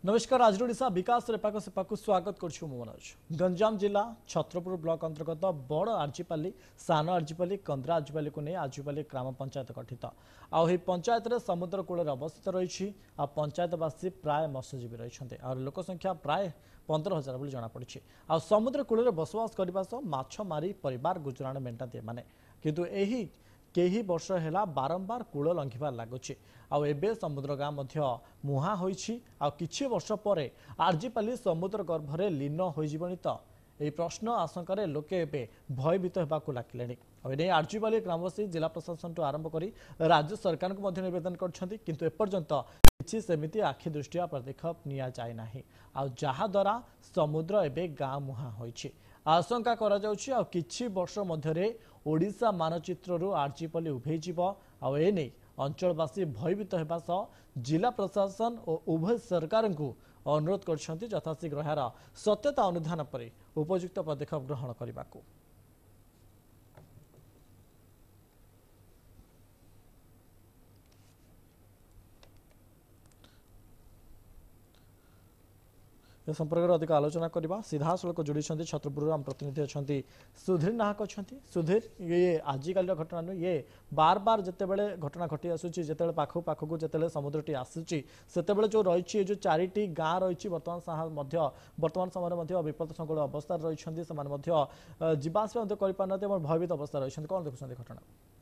नमस्कार आज ओडिशा विकास रेपाक सेपाक स्वागत करुछु मनोज। गंजाम जिला छत्रपुर ब्लॉक अंतर्गत बड़ आर्जिपाली सान आर्जिपाली कंद्रा आर्जिपाली को नहीं आर्जिपाली ग्राम पंचायत गठित आई पंचायत रे समुद्र कूल अवस्थित रही पंचायतवासी प्राय मत्स्यजीवी रही लोक संख्या प्राय 15,000 जमापड़ी आ समुद्र कूल बसवास करने माछ मारी परिवार गुजराण मेटाती मैंने किंतु एही केही वर्ष है बारंबार कूल लंघिबार लगुच आबे समुद्र गाँ मुहां होइछि आ किछि वर्ष पर आर्जिपाली समुद्र गर्भरे लीन होइजिबनि तो यह प्रश्न आशंकार लोके एबे भयभीत होबाकु लागिलेनि आर्जिपाली ग्रामवासी जिला प्रशासन आरंभ करी राज्य सरकार को मध्य निवेदन करछन्ति किंतु एपर्यंत किछि सेमिति आखि दृष्टिया पदक्षेप निया जाय नाही आ जहा द्वारा समुद्र एबे गाँ मुहां होइछि आशंका करा जाउछि आ किछि वर्ष मध्यरे ओडिशा मानचित्रु आर्जिपाली उभे आ एने अंचलवासी भयभीत होगा सह जिला प्रशासन और उभय सरकार को अनुरोध कर यथाशीघ्र यार सत्यता अनुधान पर उपयुक्त पदक्षेप ग्रहण करने को। संपर्क में अधिक आलोचना करवा सीधा सड़क जोड़ी छत्रपुर आम प्रतिनिधि अच्छा सुधीर नाहक अच्छा सुधीर ये आजिकल घटना नुह ये बार बार जिते बड़े घटना घटी आसूची जिते पाखु पाखु जिते समुद्रटी आसूची से जो रही जो चारिटी गाँ रही बर्तमान समय विपद संकुल अवस्था रही जावास कर भयभीत अवस्था रही कौन देखुं घटना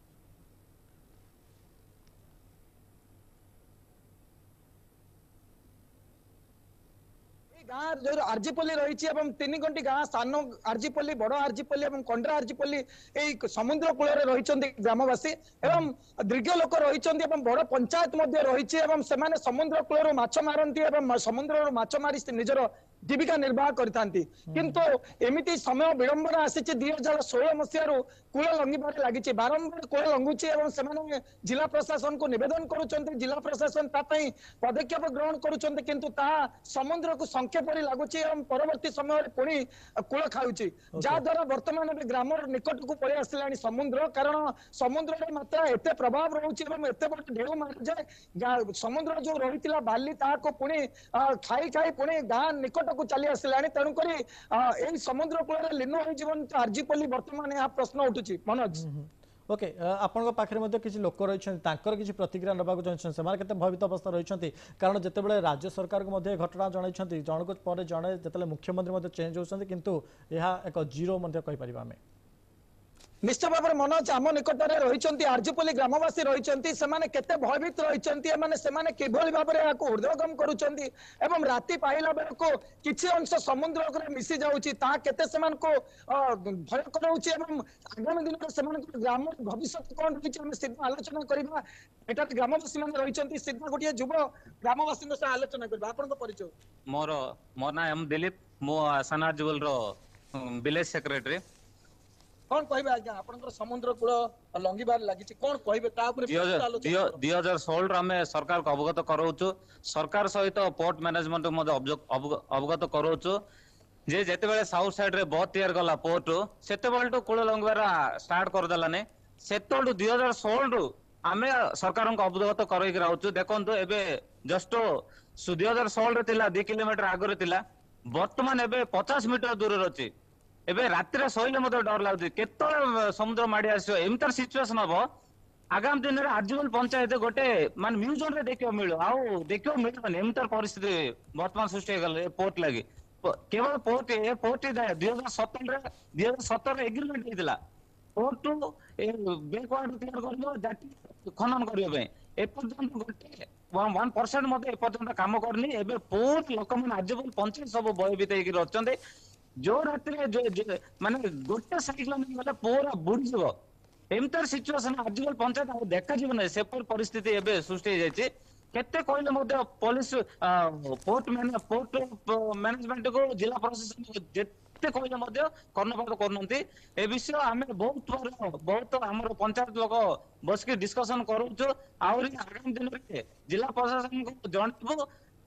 गाँ जो आर्जिपल्ली रही तीन गंटी गाँ सान आर्जिपल्ली बड़ आर्जिपल्ली और कंड्रा आर्जिपल्ली यही समुद्र कूल रही ग्रामवासी एवं दीर्घ लोक रही बड़ पंचायत रही समुद्र कूल माछ मारती समुद्र माछ मारी निजर जीविका निर्वाह करथांती किंतु एमिति समय विडंबना आसी 2016 मसीह कूल लंघिबार लगी बारंबार कूल लंघुची जिला प्रशासन को निवेदन करुचंती जिला प्रशासन तापई पदक्षेप ग्रहण करुचंती किंतु ता समुद्र को संख्या परि लागुची एवं परवर्ती समय पुणी कूल खाउची जा द्वारा वर्तमान ग्राम निकट को पळि आसिलानी समुद्र कारण समुद्र रे मात्रा एते प्रभाव रहउची एवं एते बड़ ढेउ मार जाय समुद्र जो रहितिला बाली ता को पुणी खाई खाई पुणी गां निकट को चली आसिलानी तेणु करी एई समुद्र कूल लीन होई जीवन आर्जिपल्ली वर्तमान यह प्रश्न उठुची मनोज। ओके आपण पाखे किसी लोक रही किसी प्रतिक्रिया नवा चाहिए से भयभीत अवस्था रही कारण जितेबाला राज्य सरकार को घटना जन जनक पर जड़े जो मुख्यमंत्री चेंज होती किंतु यह एक जीरो कहीपर आम निश्चय भाव में मनोज आम निकट में रही आर्जिपल्ली ग्रामवासी रही केते भयभीत रही किभली भाव में ऊर्ध्वगम करुँच राति पाइला बेल को किसी अंश समुद्र मिसी जाऊँगी केते भय कराऊँच आगामी दिन में ग्राम भविष्य कौन रही है सीधा आलोचना करवा एटा ग्रामवासी मैंने रही सीधा गोटे युव ग्रामवासी आलोचना करवा आपन परिचय मोर मोर ना एम दिलीप मो सान आर्जिपल विलेज सेक्रेटरी कौन कहबे आज्ञा आपनकर समुद्र कूल लंघिबार लागि कौन कहबे ता ऊपर 2016 हमें सरकार को अवगत कराउछु सरकार सहित पोर्ट मैनेजमेंट मध्ये अवगत कराउछु जे जेते बेले साउथ साइड रे बहुत तैयार गला पोर्ट सेते बेले तो कूल लंघिबार स्टार्ट कर दलाने सेतो 2016 आमे सरकार को अवगत करई राउछु देखंतु एबे जस्ट 2016 रे तिला 2 किलोमीटर आगरे तिला वर्तमान एबे 50 मीटर दूर रछि एबे रात्रि शोले मत डर लगुच केत समुद्र माड़ी आस एमतार सिचुएसन हम आगामी दिन में आर्जिपल पंचायत गोटे मान म्यूजियम रे देखियो मिलो आउ देखियो मिलबन एमतार परिस्थिति वर्तमान सृष्टि गले पोर्ट लगी केवल पोर्ट ए पोर्ट 2017 एग्रीमेंट हेतिला पोर्ट टू बैकवर्ड क्लियर करलो जाति खनन करियो बे ए पर्यंत गोटे 1% मते ए पर्यंत काम करनी एबे पोर्ट लोक मन आर्जिपल पंचायत सब भयभीत हेकि रहचंदे जो रात्रि जो माने गोटे साइक्लोन गले पूरा बुड़ी जीव एमतार सिचुएशन आर्जिपल पंचायत देखा जीव ना से परिस्थिति एबे सृष्टि जायछि केते कहले मध्ये पुलिस पोर्ट मैनेजमेंट को जिला प्रशासन जेते कहले मध्ये कर्णपात करनंती ए विषय हमें बहुत हमर पंचायत लोक बस के डिस्कशन करूछु आउरी आगामी दिन रे जिला प्रशासन को जणबो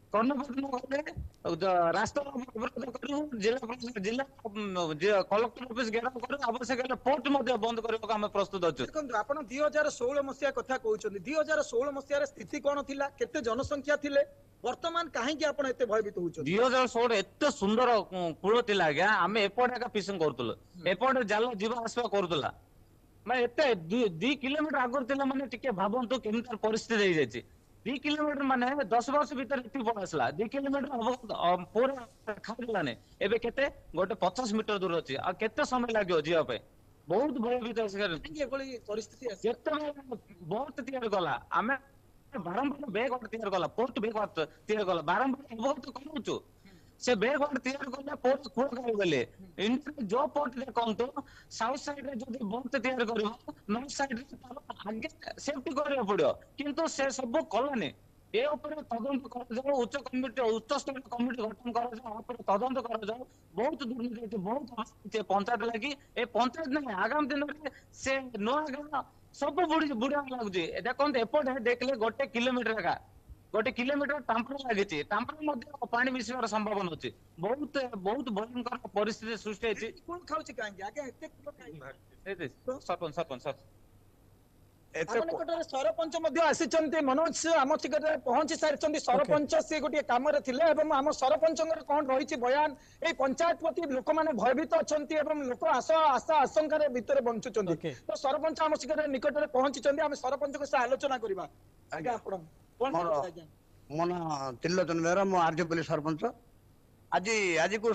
କର୍ଣ୍ଣପଟନ ଗଲେ ରାସ୍ତା ଅବରୋଧ କରିବୁ, ଜିଲ୍ଲା କଲେକ୍ଟର ଅଫିସ ଘେରାଉ କରିବୁ, ଆବଶ୍ୟକ ହେଲେ ପୋର୍ଟ ମଧ୍ୟ ବନ୍ଦ କରିବାକୁ ଆମେ ପ୍ରସ୍ତୁତ ଅଛୁ। ଦେଖନ୍ତୁ ଆପଣ 2016 ମସିହା କଥା କହୁଛନ୍ତି, 2016 ମସିହାର ସ୍ଥିତି କଣ ଥିଲା, କେତେ ଜନସଂଖ୍ୟା ଥିଲେ, ବର୍ତ୍ତମାନ କାହିଁକି ଆପଣ ଏତେ ଭୟଭୀତ ହଉଛନ୍ତି? 2016 ଏତେ ସୁନ୍ଦର କୂଳ ଥିଲା ଆଜ୍ଞା, ଆମେ ଏପଟେ ଏକା ଫିସିଂ କରୁଥିଲୁ, ଏପଟେ ଜାଲ ଯିବା ଆସିବା କରୁଥିଲା, ମାନେ ଏତେ 2 କିଲୋମିଟର ଆଗରୁ ଥିଲା, ମାନେ ଟିକେ ଭାବନ୍ତୁ କେମିତି ପରିସ୍ଥିତି ହେଇଯାଇଛି। 2 କିଲୋମିଟର ମାନେ 10 ବର୍ଷ ଭିତରେ ଏତିକି ପଳେଇ ଆସିଲା, 2 କିଲୋମିଟର ପୁରା ଖାଇଲାନି। ଏବେ କେତେ ଗୋଟେ 50 ମିଟର ଦୂର ଅଛି, ଆଉ କେତେ ସମୟ ଲାଗିବ ଯିବା ପାଇଁ? ବହୁତ ଭୟଭୀତ କାହିଁକି ଏଭଳି ପରିସ୍ଥିତି ଆସିଲା? ଯେତେବେଳେ ବହୁତ ତିଆରି କଲା, ଆମେ ବାରମ୍ବାର ବେଗ ତିଆରି କଲା, ପୋର୍ଟ ବେଗ ତିଆରି କଲା, ବାରମ୍ବାର ଅବଗତ କରୁଛୁ। ସେ ବେଗ ତିଆରି କଲେ ପୋର୍ଟ କୂଳ ଖାଇଗଲେ। ଯୋଉ ପୋର୍ଟ ଦେଖନ୍ତୁ, ସାଉଥ ସାଇଡ ରେ ଯଦି ବୋଟ ତିଆରି କରିବ, ନର୍ଥ ସାଇଡ ରେ ଆଗେ ସେଫଟି କରିବାକୁ ପଡିବ, କିନ୍ତୁ ସେ ସବୁ କଲାନି। ଏ ଉପରେ ତଦନ୍ତ କରାଯାଉ, ଉଚ୍ଚ ସ୍ତରୀୟ କମିଟି ଗଠନ କରାଯାଉ, ଉପରେ ତଦନ୍ତ କରାଯାଉ। ବହୁତ ଦୁର୍ନୀତି ଅଛି, ବହୁତ ପଞ୍ଚାୟତ ଲାଗି, ଏ ପଞ୍ଚାୟତ ନାହିଁ ଆଗାମୀ ଦିନରେ ସେ ନୂଆ ଗାଁ ସବୁ ବୁଢା ଲାଗୁଛି। ଦେଖନ୍ତୁ ଏପଟେ ଦେଖିଲେ 1 କିଲୋମିଟର ଏକା, 1 କିଲୋମିଟର ଟାମ୍ପର ଲାଗିଛି, ଟାମ୍ପର ମଧ୍ୟ ପାଣି ମିଶିବାର ସମ୍ଭାବନା ଅଛି। ବହୁତ ବହୁତ ଭୟଙ୍କର ପରିସ୍ଥିତି ସୃଷ୍ଟି ହେଇଛି। କଣ ଖାଉଛି କାହିଁକି ଆଜ୍ଞା ଏତେ କୂଳ କାହିଁକି? ସରପଞ୍ଚ ଆମ ନିକଟରେ ସରପଞ୍ଚ ମଧ୍ୟ ଆସିଛନ୍ତି, ମନୋଜ ଆମ ନିକଟରେ ପହଞ୍ଚି ସାରିଛନ୍ତି। ସରପଞ୍ଚ ସେ ଗୋଟିଏ କାମରେ ଥିଲେ ଏବଂ ଆମ ସରପଞ୍ଚଙ୍କର କଣ ରହିଛି ବୟାନ, ଏଇ ପଞ୍ଚାୟତ ପ୍ରତି ଲୋକମାନେ ଭୟଭୀତ ଅଛନ୍ତି ଏବଂ ଲୋକ ଆଶା ଆଶଙ୍କାରେ ଭିତରେ ବଞ୍ଚୁଛନ୍ତି। ତ ସରପଞ୍ଚ ଆମ ନିକଟରେ ପହଞ୍ଚିଛନ୍ତି, ଆମେ ସରପଞ୍ଚଙ୍କ ସହ ଆଲୋଚନା କରିବା। ଆଜ୍ଞା ଆପଣ କଣ କହୁଛନ୍ତି ଆଜ୍ଞା? ମୋ ନାଁ ତ୍ରିଲୋଚନ ବେହେରା, ମୁଁ ଆର୍ଜେପଲ୍ଲୀ ସରପଞ୍ଚ। ଆଜିକୁ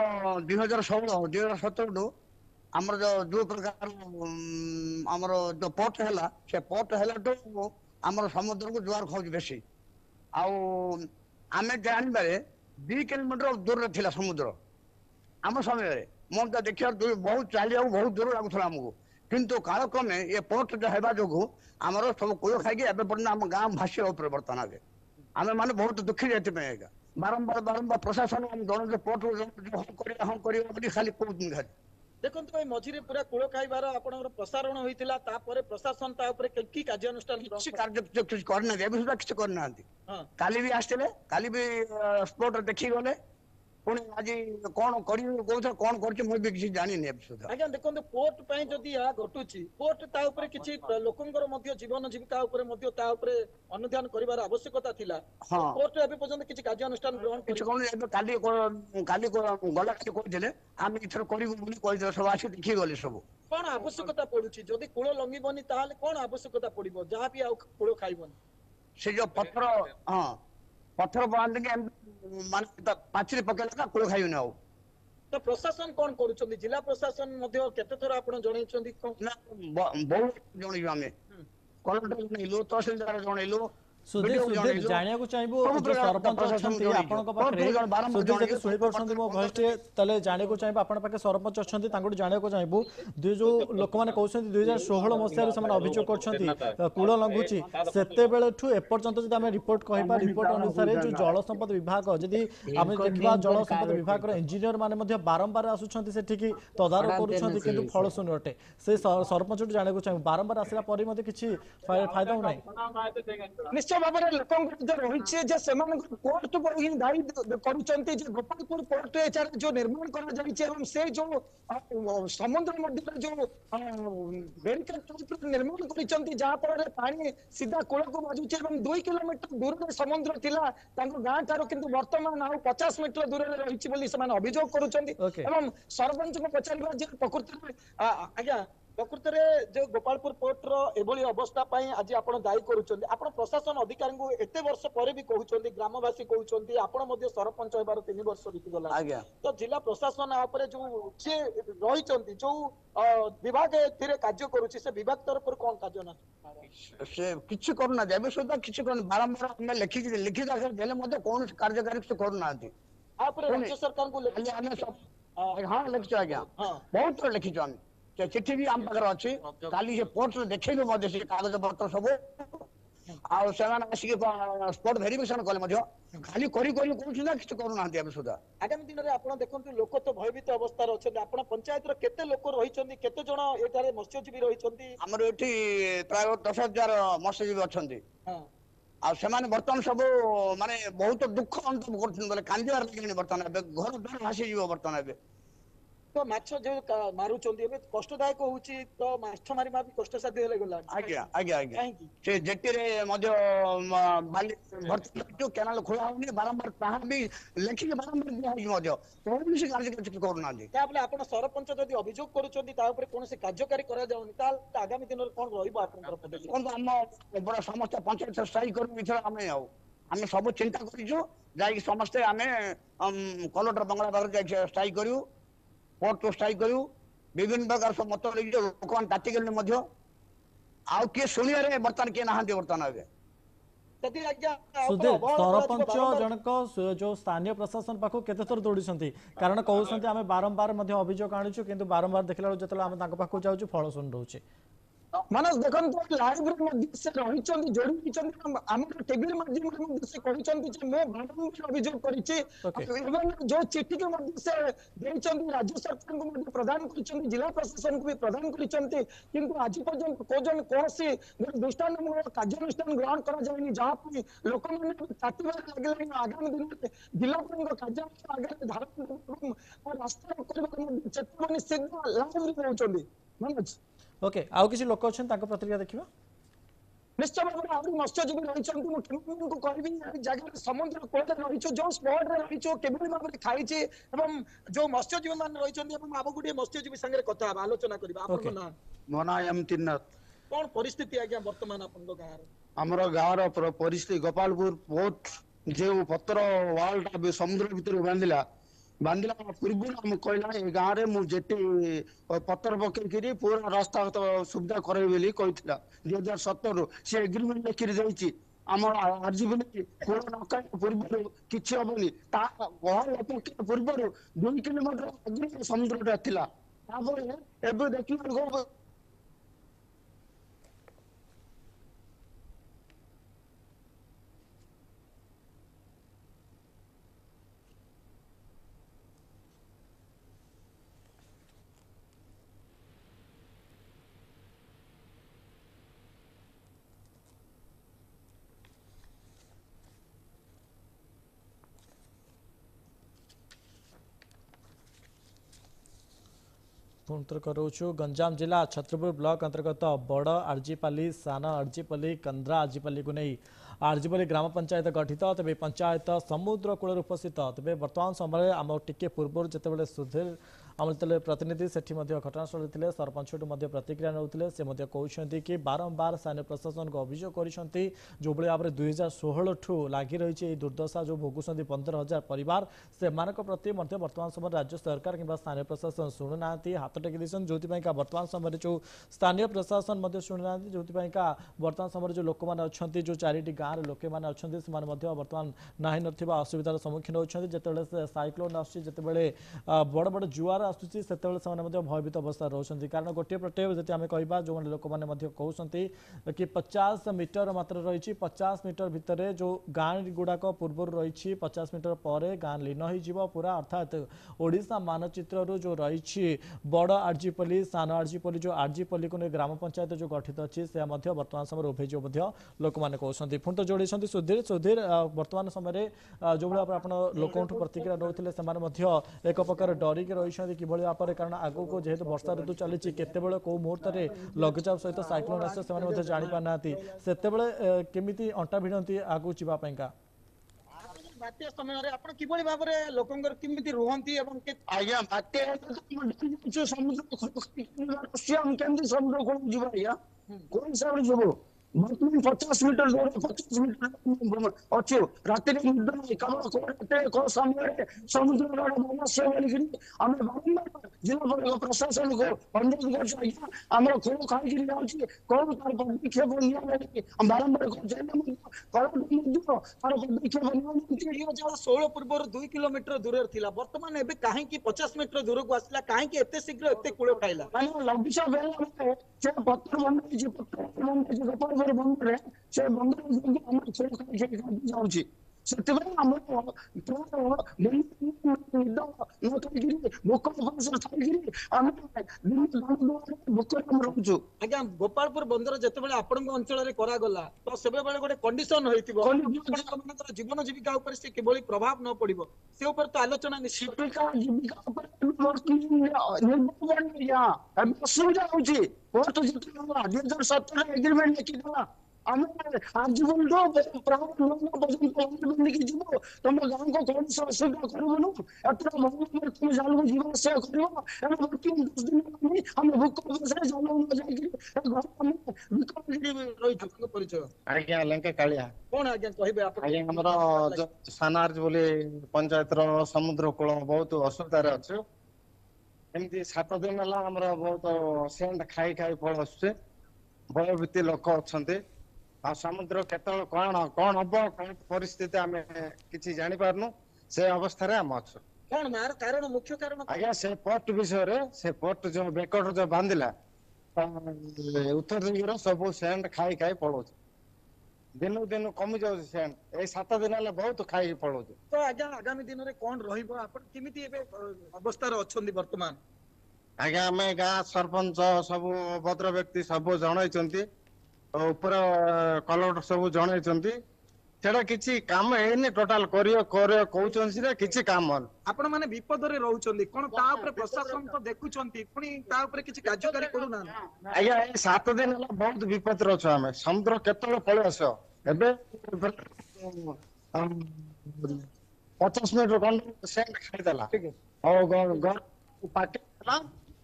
2017 ଠୁ ଆମର ଯୋଉ ପ୍ରକାର ଆମର ଯୋଉ ପୋର୍ଟ ହେଲା, ସେ ପୋର୍ଟ ହେଲାଠୁ ଆମର ସମୁଦ୍ରକୁ ଜୁଆର ଖାଉଛି ବେଶୀ। ଆଉ ଆମେ ଜାଣିବାରେ 2 କିଲୋମିଟର ଦୂରରେ ଥିଲା ସମୁଦ୍ର ଆମ ସମୟରେ। ମୁଁ ତ ଦେଖିବାକୁ ବହୁତ ଚାଲିବାକୁ ବହୁତ ଦୂର ଲାଗୁଥିଲା ଆମକୁ, କିନ୍ତୁ କାଳକ୍ରମେ ଏ ପୋର୍ଟ ହେବା ଯୋଗୁ ଆମର ସବୁ କୂଳ ଖାଇକି ଏବେ ପର୍ଯ୍ୟନ୍ତ ଆମ ଗାଁ ଭାସିବା ଉପରେ ବର୍ତ୍ତମାନ ଆଗେ ଆମେ ମାନେ ବହୁତ ଦୁଃଖୀ ଏଥିପାଇଁ ଆଜ୍ଞା। ବାରମ୍ବାର ପ୍ରଶାସନ ଆମେ ଜଣେ ପୋର୍ଟ ହଁ କରିବା ବୋଲି ଖାଲି କହୁଛନ୍ତି ଖାଲି। ଦେଖନ୍ତୁ ଏଇ ମଝିରେ ପୁରା କୂଳ ଖାଇବାର ଆପଣଙ୍କର ପ୍ରସାରଣ ହୋଇଥିଲା, ତାପରେ ପ୍ରଶାସନ ତା ଉପରେ କି କାର୍ଯ୍ୟାନୁଷ୍ଠାନ କିଛି କରିନାହାନ୍ତି, ଏବେ ସୁଦ୍ଧା କିଛି କରିନାହାନ୍ତି। ହଁ କାଲି ବି ଆସିଥିଲେ, କାଲି ବି ସ୍ପଟରେ ଦେଖିକି ଗଲେ, ପୁଣି ଆଜି କଣ କରିବି କହୁଥିଲେ, କଣ କରୁଛି ମୁଁ ବି କିଛି ଜାଣିନି ଏବେ ସୁଦ୍ଧା। ଆଜ୍ଞା ଦେଖନ୍ତୁ ପୋର୍ଟ ପାଇଁ ଯଦି ଏହା ଘଟୁଛି, ପୋର୍ଟ ତା ଉପରେ କିଛି ଲୋକଙ୍କର ମଧ୍ୟ ଜୀବନ ଜୀବିକା ଉପରେ ମଧ୍ୟ ତା ଉପରେ ଅନୁଧ୍ୟାନ କରିବାର ଆବଶ୍ୟକତା ଥିଲା। ହଁ ପୋର୍ଟ ଏବେ ପର୍ଯ୍ୟନ୍ତ କିଛି କାର୍ଯ୍ୟାନୁଷ୍ଠାନ ଗ୍ରହଣ କିଛି କଣ ଏବେ କାଲି ଗଲା କାଲି କହିଥିଲେ ଆମେ ଏଥର କରିବୁ ବୋଲି କହିଥିଲେ, ସବୁ ଆସିକି ଦେଖିକି ଗଲେ ସବୁ। କଣ ଆବଶ୍ୟକତା ପଡୁଛି? ଯଦି କୂଳ ଲଙ୍ଗିବନି ତାହେଲେ କଣ ଆବଶ୍ୟକତା ପଡିବ, ଯାହା ବି ଆଉ କୂଳ ଖାଇବନି? ସେ ଯୋଉ ପଥର ବାନ୍ଧିକି ମାନେ ପାଚିରି ପକେଇଲା କୂଳ ଖାଇବନି ଆଉ। ତ ପ୍ରଶାସନ କଣ କରୁଛନ୍ତି? ଜିଲ୍ଲା ପ୍ରଶାସନ ମଧ୍ୟ କେତେ ଥର ଆପଣ ଜଣେଇଛନ୍ତି? ନା ବହୁତ ଜଣେଇବୁ ଆମେ, କଲେକ୍ଟର ଜଣେଇଲୁ, ତହସିଲଦାର ଜଣେଇଲୁ, ସୁଧୀର ଜାଣିବାକୁ ଚାହିଁବୁ ଯୋଉ ସରପଞ୍ଚ ଅଛନ୍ତି ଆପଣଙ୍କ ପାଖରେ, ସୁଧୀର ଯଦି ଶୁଣିପାରୁଛନ୍ତି ମୋ ଭଏସ ଟିକେ, ତାହେଲେ ଜାଣିବାକୁ ଚାହିଁବୁ ଆପଣଙ୍କ ପାଖରେ ସରପଞ୍ଚ ଅଛନ୍ତି, ତାଙ୍କୁ ଜାଣିବାକୁ ଚାହିଁବୁ ଯୋଉ ଲୋକମାନେ କହୁଛନ୍ତି 2016 ମସିହାରେ ସେମାନେ ଅଭିଯୋଗ କରୁଛନ୍ତି କୂଳ ଲଙ୍ଘୁଛି, ସେତେବେଳଠୁ ଏପର୍ଯ୍ୟନ୍ତ ଯଦି ଆମେ ରିପୋର୍ଟ କହିବା, ରିପୋର୍ଟ ଅନୁସାରେ ଯୋଉ ଜଳ ସମ୍ପଦ ବିଭାଗ, ଯଦି ଆମେ ଦେଖିବା ଜଳ ସମ୍ପଦ ବିଭାଗର ଇଞ୍ଜିନିୟର ମାନେ ମଧ୍ୟ ବାରମ୍ବାର ଆସୁଛନ୍ତି ସେଠିକି, ତଦାରଖ କରୁଛନ୍ତି, କିନ୍ତୁ ଫଳ ଶୂନ୍ୟ ଅଟେ। ସେ ସରପଞ୍ଚଠୁ ଜାଣିବାକୁ ଚାହିଁବୁ, ବାରମ୍ବାର ଆସିଲା ପରେ ମଧ୍ୟ କିଛି ଫାଇଦା ହଉନାହିଁ। ନିଶ୍ଚୟ ଭାବରେ ଲୋକଙ୍କ ମଧ୍ୟ ରହିଛି ଯେ ସେମାନଙ୍କୁ କୋର୍ଟକୁ ହିଁ ଦାୟୀ କରୁଛନ୍ତି ଯେ ଗୋପାଳପୁର ପୋର୍ଟ ଯୋଉ ନିର୍ମାଣ କରାଯାଇଛି ଏବଂ ସେ ଯୋଉ ସମୁଦ୍ର ମଧ୍ୟରେ ଯୋଉ ବ୍ୟାରିକେଡ ନିର୍ମାଣ କରିଛନ୍ତି, ଯାହା ଫଳରେ ପାଣି ସିଧା କୂଳକୁ ବାଜୁଛି ଏବଂ 2 କିଲୋମିଟର ଦୂରରେ ସମୁଦ୍ର ଥିଲା ତାଙ୍କ ଗାଁ ଠାରୁ, କିନ୍ତୁ ବର୍ତ୍ତମାନ ଆଉ 50 ମିଟର ଦୂରରେ ରହିଛି ବୋଲି ସେମାନେ ଅଭିଯୋଗ କରୁଛନ୍ତି। ଏବଂ ସରପଞ୍ଚଙ୍କୁ ପଚାରିବା ଯେ ପ୍ରକୃତରେ ଆଜ୍ଞା ପ୍ରକୃତରେ ଯୋଉ ଗୋପାଳପୁର ପୋର୍ଟର ଏଭଳି ଅବସ୍ଥା ପାଇଁ ଆଜି ଆପଣ ଦାୟୀ କରୁଛନ୍ତି, ଆପଣ ପ୍ରଶାସନ ଅଧିକାରୀଙ୍କୁ ଏତେ ବର୍ଷ ପରେ ବି କହୁଛନ୍ତି, ଗ୍ରାମବାସୀ କହୁଛନ୍ତି, ଆପଣ ମଧ୍ୟ ସରପଞ୍ଚ ହେବାର 3 ବର୍ଷ ବିତିଗଲା, ଆଜ୍ଞା ତ ଜିଲ୍ଲା ପ୍ରଶାସନ ଉପରେ ଯୋଉ ଯିଏ ରହିଛନ୍ତି, ଯୋଉ ବିଭାଗ ଏଥିରେ କାର୍ଯ୍ୟ କରୁଛି, ସେ ବିଭାଗ ତରଫରୁ କଣ କାର୍ଯ୍ୟ? ସେ କିଛି କରୁନାହାନ୍ତି, ଏବେ ସୁଦ୍ଧା କିଛି କରୁନାହାନ୍ତି। ବାରମ୍ବାର ଆମେ ଲିଖିତ ଆକାରରେ ଦେଲେ ମଧ୍ୟ କୌଣସି କାର୍ଯ୍ୟକାରୀ କିଛି କରୁନାହାନ୍ତି। ଆ ଉପରେ ରାଜ୍ୟ ସରକାରଙ୍କୁ ଆମେ ହଁ ଲେଖିଛୁ ଆଜ୍ଞା, ବହୁତ ଥର ଲେଖିଛୁ ଆମେ, ସେ ଚିଠି ବି ଆମ ପାଖରେ ଅଛି। କାଲି ସେ ପୋର୍ଟରେ ଦେଖେଇଲୁ ମଧ୍ୟ ସେ କାଗଜ ପତ୍ର ସବୁ, ଆଉ ସେମାନେ ଆସିକି ସ୍ପଟ ଭେରିଫିକେସନ କଲେ ମଧ୍ୟ, ଖାଲି କହୁଛନ୍ତି ନା କିଛି କରୁନାହାନ୍ତି ଏବେ ସୁଦ୍ଧା। ଆଗାମୀ ଦିନରେ ଆପଣ ଦେଖନ୍ତୁ ଲୋକ ତ ଭୟଭୀତ ଅବସ୍ଥାରେ ଅଛନ୍ତି, ଆପଣ ପଞ୍ଚାୟତର କେତେ ଲୋକ ରହିଛନ୍ତି, କେତେ ଜଣ ଏଠାରେ ମତ୍ସ୍ୟଜୀବୀ ରହିଛନ୍ତି? ଆମର ଏଠି ପ୍ରାୟ 10,000 ମତ୍ସ୍ୟଜୀବୀ ଅଛନ୍ତି। ଆଉ ସେମାନେ ବର୍ତ୍ତମାନ ସବୁ ମାନେ ବହୁତ ଦୁଃଖ ଅନୁଭବ କରୁଛନ୍ତି ବୋଲେ କାନ୍ଦିବାର ଲାଗିଲେଣି ବର୍ତ୍ତମାନ ଏବେ ଘର ଦ୍ୱାର ଭାସିଯିବ ବର୍ତ୍ତମାନ ଏବେ ତ ମାଛ ଯୋଉ ମାରୁଛନ୍ତି ଏବେ କଷ୍ଟଦାୟକ ହଉଛି ତ ମାଛ ମାରିବା ବି କଷ୍ଟସାଧ୍ୟ ହେଲେ ଗଲାଣି ଆଜ୍ଞା ଆଜ୍ଞା ଆଜ୍ଞା କାହିଁକି ସେ ଜେଟିରେ ମଧ୍ୟ ବାଲି ଭର୍ତ୍ତି କରିଛୁ କେନାଲ ଖୋଳା ହଉନି ବାରମ୍ବାର ତାହା ବି ଲେଖିକି ବାରମ୍ବାର ଦିଆ ହେଇଛି ମଧ୍ୟ କୌଣସି କାର୍ଯ୍ୟ କରୁନାହାନ୍ତି ତା ବଲେ ଆପଣ ସରପଞ୍ଚ ଯଦି ଅଭିଯୋଗ କରୁଛନ୍ତି ତା ଉପରେ କୌଣସି କାର୍ଯ୍ୟକାରୀ କରାଯାଉନି ତାହେଲେ ଆଗାମୀ ଦିନରେ କଣ ରହିବ ଆପଣଙ୍କର ପଦକ୍ଷେପ ଦେଖନ୍ତୁ ଆମ ବଡ ସମସ୍ତେ ପଞ୍ଚାୟତ ସ୍ଥାୟୀ କରିବୁ ଏଥର ଆମେ ସବୁ ଚିନ୍ତା କରିଛୁ ଯାଇକି ସମସ୍ତେ ଆମେ କଲେକ୍ଟର ବଙ୍ଗଳା ପାଖରେ ଯାଇକି ସ୍ଥାୟୀ କରିବୁ କୋର୍ଟକୁ ସ୍ଥାୟୀ କରିବୁ ବିଭିନ୍ନ ପ୍ରକାର ସବୁ ମତ ନେଇକି ଲୋକମାନେ ତାତିଗଲେଣି ମଧ୍ୟ ଆଉ କିଏ ଶୁଣିବାରେ ବର୍ତ୍ତମାନ କିଏ ନାହାନ୍ତି ବର୍ତ୍ତମାନ ଏବେ ସେଥିରେ ଆଜ୍ଞା ଉପରେ ସୁଧୀର ଅବହେଳା କରାଯିବ ସରପଞ୍ଚ ବାରମ୍ବାର ଜଣକ ଯୋଉ ସ୍ଥାନୀୟ ପ୍ରଶାସନ ପାଖକୁ କେତେ ଥର ଦୌଡ଼ିଛନ୍ତି କାରଣ କହୁଛନ୍ତି ଆମେ ବାରମ୍ବାର ମଧ୍ୟ ଅଭିଯୋଗ ଆଣୁଛୁ କିନ୍ତୁ ବାରମ୍ବାର ଦେଖିଲା ବେଳକୁ ଯେତେବେଳେ ଆମେ ତାଙ୍କ ପାଖକୁ ଯାଉଛୁ ଫଳ ଶୂନ୍ୟ ରହୁଛି मनोज देखो लाइब्रेरी से रही जोड़ी आम टीवी माध्यम से कहते बारंबार अभियोग कर ओके जो चिठी के से राज्य सरकार को प्रदान कर जिला प्रशासन को भी प्रदान कर आज पर्यंत कौन दृष्टान्तमूलक कार्यानुष्ठान ग्रहण कर जहाँ लोक मैंने लगे आगामी दिन में जिला कार्यालय धारण रास्ता चेतावनी शीघ्र लाइब्रेरी होती मनोज ओके आउ किसी लोक अच्छा प्रतिक्रिया देखा निश्चय भाव में आहरी मत्स्यजीवी रही कह जगह समुद्र कूल रही जो स्पट रही किभली भाव में खाई जो मत्स्यजीवी मान रही आप गोटे मत्स्यजीवी सागर कथा आलोचना करवा ना मो ना एम तिन्नाथ कौन परिस्थिति आज्ञा वर्तमान आप गाँव आमर गाँव परिस्थिति गोपालपुर पोर्ट जो पत्र वाल्टा समुद्र भीतर बांधिला पूर्व आम कहला ए गाँव में मुझे पत्र पकईकि पूरा रास्ता सुविधा करई कहला 2017 से एग्रीमेंट लिखी आम आरजीबी कूल नका पूर्व किसी हेनी पूर्व 2 किलोमीटर आगे समुद्र था देखिए पुनः करूँ गंजाम जिला छत्रपुर ब्लॉक अंतर्गत बड़ आरजीपाली सान आरजीपल्ली कंद्रा आरजीपल्ली को नहीं आरजीपल्ली ग्राम पंचायत गठित तेज पंचायत समुद्र कूल उपस्थित तेज बर्तमान समय आम टे पूर्व जिते सुधीर आम जो प्रतिनिधि से घटनास्थल थे सरपंच प्रतिक्रिया नौते से कहते कि बारंबार स्थानीय प्रशासन को अभियोग कर जो भाव में 2016 ठू लगी रही दुर्दशा जो भोगुंट 15,000 परिवार से प्रति वर्तमान समय राज्य सरकार कि स्थानीय प्रशासन शुणुना हाथ टेकी देते जो बर्तमान समय जो स्थानीय प्रशासन शुणुना जो बर्तमान समय जो लोक मैंने अच्छा जो 4टी गाँव लोके मैंने अच्छा से बर्तमान ना ना असुविधार सम्मुखीन होती जिते साइक्लोन आसते बड़ बड़ जुआर आसूसी से भयभीत अवस्था रोचे कारण गोटे पटे जब आम कह जो लोक मैंने कहते कि 50 मीटर मात्र रही 50 मीटर भितर जो गाँ गुड़ाक पूर्व रही 50 मीटर पर गाँ लीन हो पूरा अर्थात ओडिशा मानचित्र जो रही बड़ आरजीपल्ली सान आरजीपल्ली जो आरजीपल्ली को ग्राम पंचायत जो गठित अच्छी से वर्तमान समय उभे लोक मैंने कहते पुणी तो जोड़ी सुधीर सुधीर वर्तमान समय जो भाव आप लोक प्रतिक्रिया नौते एक प्रकार डरिक रही कि भाव में कारण आगू को जेहेतु वर्षा ऋतु चली केतबेले कौ मुहूर्त लघुचाप सहित साइक्लोन आसे से जापाना से केमी अंटा भिड़ती आगू जावाईका बात्या समय आपण किभली भाव में लोकंगर किमिति रुहंती एवं आज्ञा बात्या समुद्र समुद्र को जीवा या कोन हिसाब से जीवो वर्तमान 50 मीटर दूर 50 मीटर अच्छे रात कम समय समुद्र समस्या आम बारंबार जिला प्रशासन को अनुरोध कर खोल खाई कौन तार पदक्षेप बारंबार तार पदक्षेप 2016 पूर्व 2 किलोमीटर दूर थिला वर्तमान एबे काहे की 50 मीटर दूर को आसला काहे की एते शीघ्र एते कूल खाइला माने लघुचाप बेला से पत्थर बंद बंदरे से बंदर हम खोल खाई जाउची ସେଥିପାଇଁ ଆମର ଭୋକ ଛାଡ଼ିକିରି ଆମେ ଭୋକରେ ଆମେ ରହୁଛୁ। ଆଜ୍ଞା ଗୋପାଳପୁର ବନ୍ଦର ଯେତେବେଳେ ଆପଣଙ୍କ ଅଞ୍ଚଳରେ କରାଗଲା ତ ସେବେବେଳେ ଗୋଟେ କଣ୍ଡିସନ ହେଇଥିବ ଆପଣଙ୍କର ଜୀବନ ଜୀବିକା ଉପରେ ସେ କିଭଳି ପ୍ରଭାବ ନ ପଡିବ ସେ ଉପରେ ତ ଆଲୋଚନା ନିଶ୍ଚିତ। ଜୀବିକା ଉପରେ ଅସୁବିଧା ହଉଛି। ପୋଷ୍ଟ ଯେତେବେଳେ 2017 ଏଗ୍ରିମେଣ୍ଟ ଲେଖିଥିଲା ଆମେ ଆଜି ପର୍ଯ୍ୟନ୍ତ ଯିବ ତମ ଗାଁକୁ କୌଣସି ଅସୁବିଧା କରିବନୁ ଏଥର ତମେ ଜାଲକୁ ଯିବା ଆସିବା କରିବ ଏବେ ବର୍ତ୍ତମାନ 10 ଦିନ ଆମେ ଭୋକ ଜାଲ ଯାଇକିରି ରହିଛୁ ପରିଚୟ ଆଜ୍ଞା ଲେଙ୍କା କାଳିଆ କଣ ଆଜ୍ଞା କହିବେ ଆପଣ? ଆଜ୍ଞା ଆମର ସାନାର୍ଜ ବୋଲି ପଞ୍ଚାୟତର ସମୁଦ୍ର କୂଳ ବହୁତ ଅସୁବିଧାରେ ଅଛୁ। ଏମିତି 7 ଦିନ ହେଲା ଆମର ବହୁତ ସେଣ୍ଟ ଖାଇ ଖାଇ ଫଳ ଆସୁଛେ। ଭୟଭୀତି ଲୋକ ଅଛନ୍ତି। ଆଉ ସମୁଦ୍ର କେତେବେଳେ କଣ ହବ କଣ ପରିସ୍ଥିତି ଆମେ କିଛି ଜାଣିପାରୁନୁ। ସେ ଅବସ୍ଥାରେ ଆମେ ଅଛୁ। କଣ ମାର କାରଣ ମୁଖ୍ୟ କାରଣ ଆଜ୍ଞା ସେ ପୋର୍ଟ ବିଷୟରେ ସେ ପୋର୍ଟ ଯୋଉ ବେକଟ ଯୋଉ ବାନ୍ଧିଲା ଉତ୍ତର ଦିଗର ସବୁ ସେଣ୍ଟ ଖାଇ ଖାଇ ପଳଉଛି। ଦିନକୁ ଦିନ କମି ଯାଉଛି ସେଣ୍ଟ ଏଇ 7 ଦିନ ହେଲେ ବହୁତ ଖାଇକି ପଳଉଛି। ତ ଆଜ୍ଞା ଆଗାମୀ ଦିନରେ କଣ ରହିବ ଆପଣ କେମିତି ଏବେ ଅବସ୍ଥାରେ ଅଛନ୍ତି ବର୍ତ୍ତମାନ? ଆଜ୍ଞା ଆମେ ଗାଁ ସରପଞ୍ଚ ସବୁ ଭଦ୍ର ବ୍ୟକ୍ତି ସବୁ ଜଣେଇଛନ୍ତି। ଉପର କଲକ୍ଟର ସବୁ ଜଣେଇଛନ୍ତି। ସେଟା କିଛି କାମ ହେଇନି ଟୋଟାଲ କରିବ କହୁଛନ୍ତି ସେଟା କିଛି କାମ ହଉନି। ଆପଣ ମାନେ ବିପଦରେ ରହୁଛନ୍ତି କଣ ତା ଉପରେ ପ୍ରଶାସନ ତ ଦେଖୁଛନ୍ତି ପୁଣି ତା ଉପରେ କିଛି କାର୍ଯ୍ୟକାରୀ କରୁନାହାନ୍ତି? ଆଜ୍ଞା ଏଇ 7 ଦିନ ହେଲା ବହୁତ ବିପଦରେ ଅଛୁ ଆମେ। ସମୁଦ୍ର କେତେବେଳେ ପଳେଇ ଆସିବ ଏବେ 50 ମିନିଟ ଖଣ୍ଡେ ସେଣ୍ଟ ଖାଇଦେଲା ଆଉ ପାଟି ହେଲା।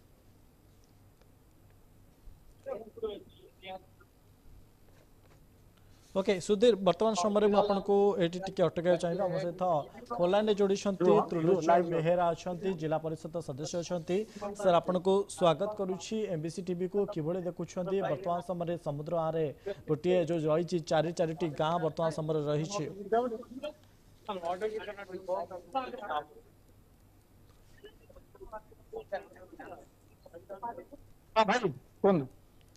ओके सुधीर वर्तमान समय में आपको ये अटक चाहिए आम सहित फोनलाइन जोड़ी त्रिलोचन बेहेरा अच्छा जिला परिषद सदस्य अच्छा सर आपको स्वागत करुच्ची एमबीसी टीवी को किभली देखुं वर्तमान समय समुद्र आरे गोटे जो रही 4 गाँ वर्तमान समय रही भाई कौन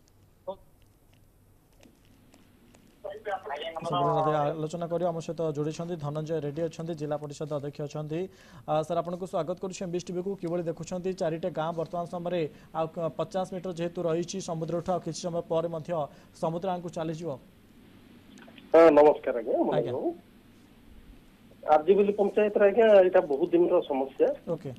आलोचना कर आम सहित जोड़ी धनंजय रेड्डी अच्छा जिला परिषद अध्यक्ष अच्छा सर आपको स्वागत करुच्ची एमबीसी टीवी को किभली देखुं 4टा गाँ वर्तमान समय 50 मीटर जेहेतु रही समुद्र ठू किसी समय पर समुद्र आगे चलीज। नमस्कार आज्ञा आरजीबेली पंचायत आज्ञा यहाँ बहुत दिन समस्या ओके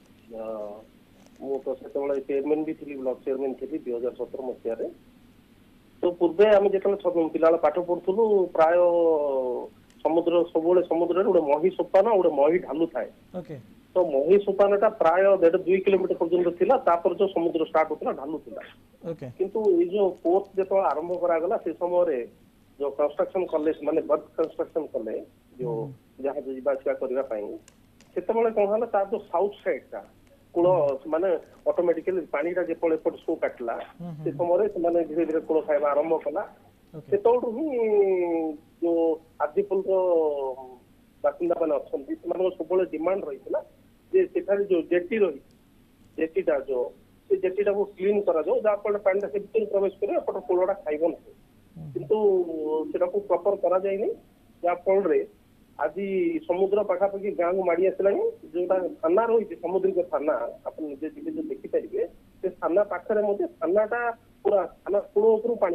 तो से चेयरमैन भी थी ब्लॉक चेयरमैन थी 2017 मसीह तो पूर्वे आम जो पिला पाठ पढ़ुलु प्राय समुद्र सब समुद्र गोटे मही सोपान गोटे मही ढालू थाए तो मही सोपानटा प्राय 1.5-2 किलोमीटर पर्यंत थिला तापर जो समुद्र स्टार्ट होता ढालू थिला किंतु ये जो पोर्ट जो आरंभ करागला से समय जो कंस्ट्रक्शन कले माने बर्थ कंस्ट्रक्शन कले जो जहाज जीवासिया करने से कौन है तार जो साउथ साइड टा कूल माने ऑटोमेटिकली पानी टा जो एपट सो काटला से समय से धीरे धीरे कूल खाଇବା आरंभ कला से ही जो आदिपुल बासिंदा मैंने अच्छा सब डिमांड रही जे सेठारे जो जेटी रही जेटीटा जो से जेटीटा को क्लीन करा जाओ जहाँ फल पानी से भीतर प्रवेश करे एपट कूलटा खाइब ना किंतु सेटा को प्रॉपर करा जायनी जहाँ फल आज समुद्र पाखापाखि गाँव को माड़ी आसला जोटा थाना रही समुद्रिक थाना आप निजे जो देखिपारे से थाना पाखे थानाटा पूरा थाना कूल पानी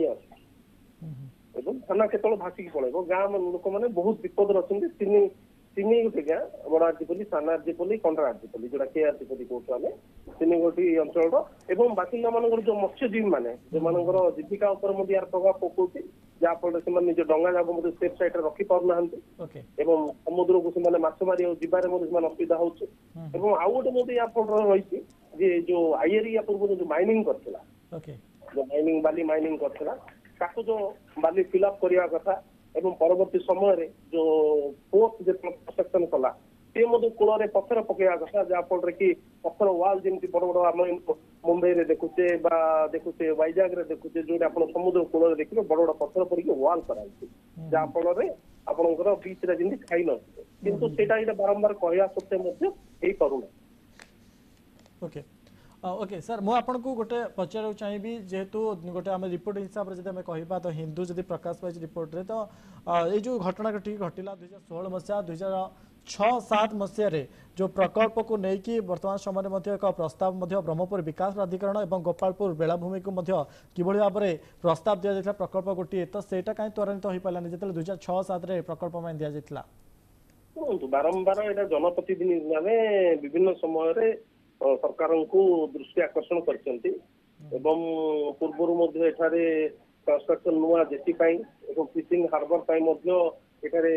आस थाना केतल भासिकी पड़ेगा गाँव लोक मैंने बहुत विपद अच्छा तीन गोटे गाँ बड़ आरजीपल्ली साना आरजीपल्ली कंड्रा आरजीपल्ली जोटा के आरजीपल्ली कहूँ आम 3 गोटी अंचल बासिंदा मान जो मत्स्यजीवी मैंने जो जीविका यार प्रभाव पकाउती जहाँफल से निज डंगा जाक सेफ साइड रखी पारना समुद्र को से माछ मारे जीवार असुविधा हो आउ गोटे या फल रही जो आईएरी या पूर्व जो माइनिंग करथिला जो माइनिंग बाली माइनिंग करथिला ताको जो बाली फिलअप करने कथा एवं परवर्ती समय जो पोस्ट जो कंस्ट्रक्शन कला से कूल पत्थर पकड़ा कथा जहाँ फल कि पत्थर वाल जमी बड़ बड़ आम मुंबई रे देखुचे देखुचे वाइजाग रे देखुचे जो आप समुद्र कूल देखिए बड़ बड़ पत्थर पड़ी वाल कराई जहाँ फल आपंकर बीच रे जमी खाई न किंतु सेटा बारंबार कहवा सत्वे हो पारुना ओके ओके सर मु आपन को गोटे पचार चाहिए जेहेतु गोटे आम रिपोर्ट हिसाब से जब कह तो हिंदू जब प्रकाश पाई रिपोर्ट रे तो ये जो घटना घटला 2016 मसीहा 2006-7 मसीह जो प्रकल्प को लेकिन वर्तमान समय एक प्रस्ताव ब्रह्मपुर विकास प्राधिकरण और गोपालपुर बेलाभूमि को कि भाव में प्रस्ताव दि जाता प्रकल्प गोटे तो सेटा कहीं त्वरान्वित हो पारानी जो 2006-7 प्रकल्प दि जाता बारंबार यहाँ जनप्रतिनिधि मैंने विभिन्न समय सरकार को दृष्टि आकर्षण करछंती एवं पूर्वर एठारे कंस्ट्रक्शन नुआ जेटी फिशिंग हार्बर एठारे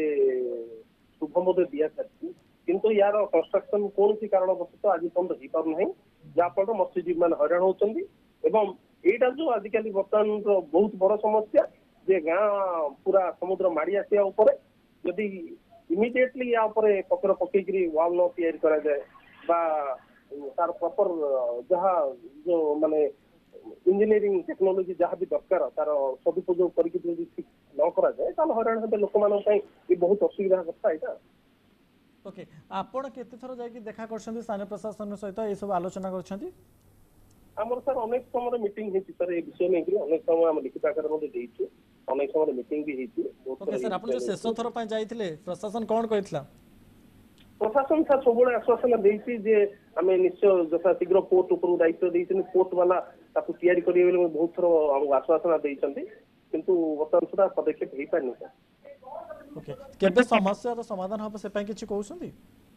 शुभ दिया जाती किंतु यार कंस्ट्रक्शन कौन सी कारणवश आज पर्यटन हो पारना जहाँफल मत्स्यजीवी मैंने हैरान होती एटा जो आजिकल बर्तमान बहुत बड़ समस्या जे गाँ पूरा समुद्र माड़ी आसिया ऊपर यदि इमिडिएटली या पत्र पकईकरी वाल न तैयारी करा जाए बा तार प्रॉपर जहाँ जो माने इंजीनियरिंग टेक्नोलॉजी जहाँ भी दरकार तार सदुपयोग करके ठीक न करा जाए ताल हैरान हेबे लोक मानन पई ये बहुत असुविधा कथा एटा ओके आपण केते थर जाय कि देखा करछंती स्थानीय प्रशासन सहित ए सब आलोचना करछंती हमर सर अनेक समय मीटिंग हेची सर ए विषय में अनेक समय हम लिखित आकार मध्ये देइछु अनेक समय मीटिंग भी हेची ओके सर आपण जो शेष थर पय जाइथिले प्रशासन कोन कहितला प्रशासन सर सब आश्वासन देइछि जे आमे निश्चय जथा शीघ्र पोर्ट ऊपर दायित्व देइछन पोर्ट वाला ताकू तैयारी करिए बेले बहुत थर हम आश्वासन देइछन्ती किंतु वर्तमान सुधा पदक्षेप हेई पानी सर ओके केबे समस्या रो समाधान होबे से पय किछि कहउसंती